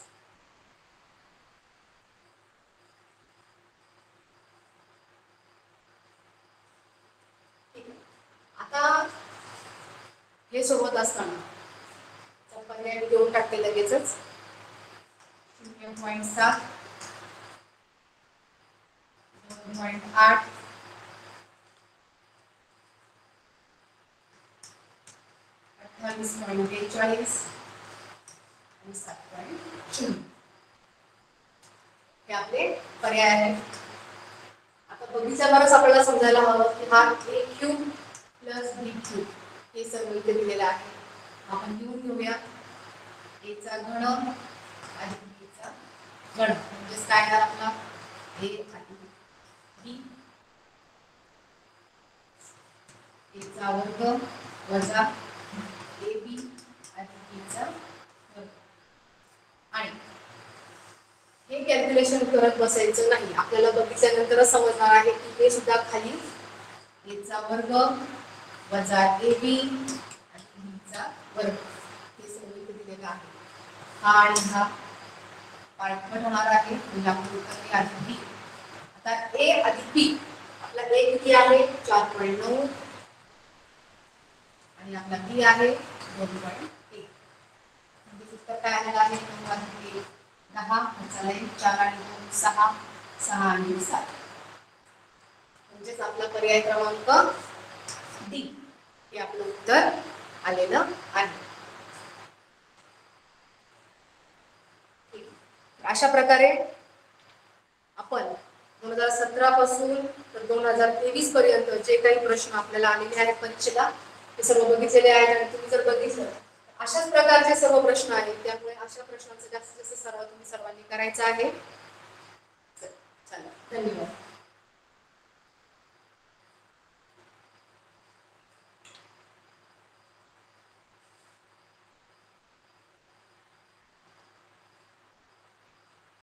आता हे सोबत असताना पर्याय मी देऊन टाकते लगेचच. शून्य पॉईंट सात दोन पॉईंट आठ अठ्ठावीस पॉईंट बेचाळीस आणि सात पॉईंट शून्य हे आपले पर्याय आहेत. आता बघितल्यावरच आपल्याला समजायला हवं की हा A cube plus B cube हे सर्व इथे दिलेलं आहे. आपण लिहून घेऊया. ए चा घन अधिक बी चा घन म्हणजे काय झालं आपला ए अधिक बी. ए चा वर्ग वजा ए बी अधिक बी चा वर्ग. आणि हे कॅल्क्युलेशन करत बसायचं नाही. आपल्याला बघितल्यानंतरच समजणार आहे की हे सुद्धा खाली ए चा वर्ग वजा ए बी आणि बी चा वर्ग हे सर्व इथे दिलेलं आहे. हा आणि हा पार्टकट होणार आहे म्हणजे आपण उत्तर ए अधिक बी. आता ए अधिक बी आपला ए किती आहे? चार पॉईंट नऊ आणि आपला बी आहे दोन पॉईंट एक. म्हणजे उत्तर काय आलेलं आहे? नऊ अधिक एक दहा. चार आणि दोन सहा. सहा आणि सात म्हणजेच आपला पर्याय क्रमांक डी हे आपलं उत्तर आलेलं आहे. अशा प्रकारे आपण दोन हजार सतरा पासून तर दोन हजार तेवीस पर्यंत जे काही प्रश्न आपल्याला आलेले आहेत परीक्षेला ते सर्व बघितलेले आहेत. आणि तुम्ही जर बघितलं अशाच प्रकारचे सर्व प्रश्न आहेत. त्यामुळे अशा प्रश्नांचा जास्तीत जास्त सराव तुम्ही सर्वांनी करायचा आहे. चला, धन्यवाद.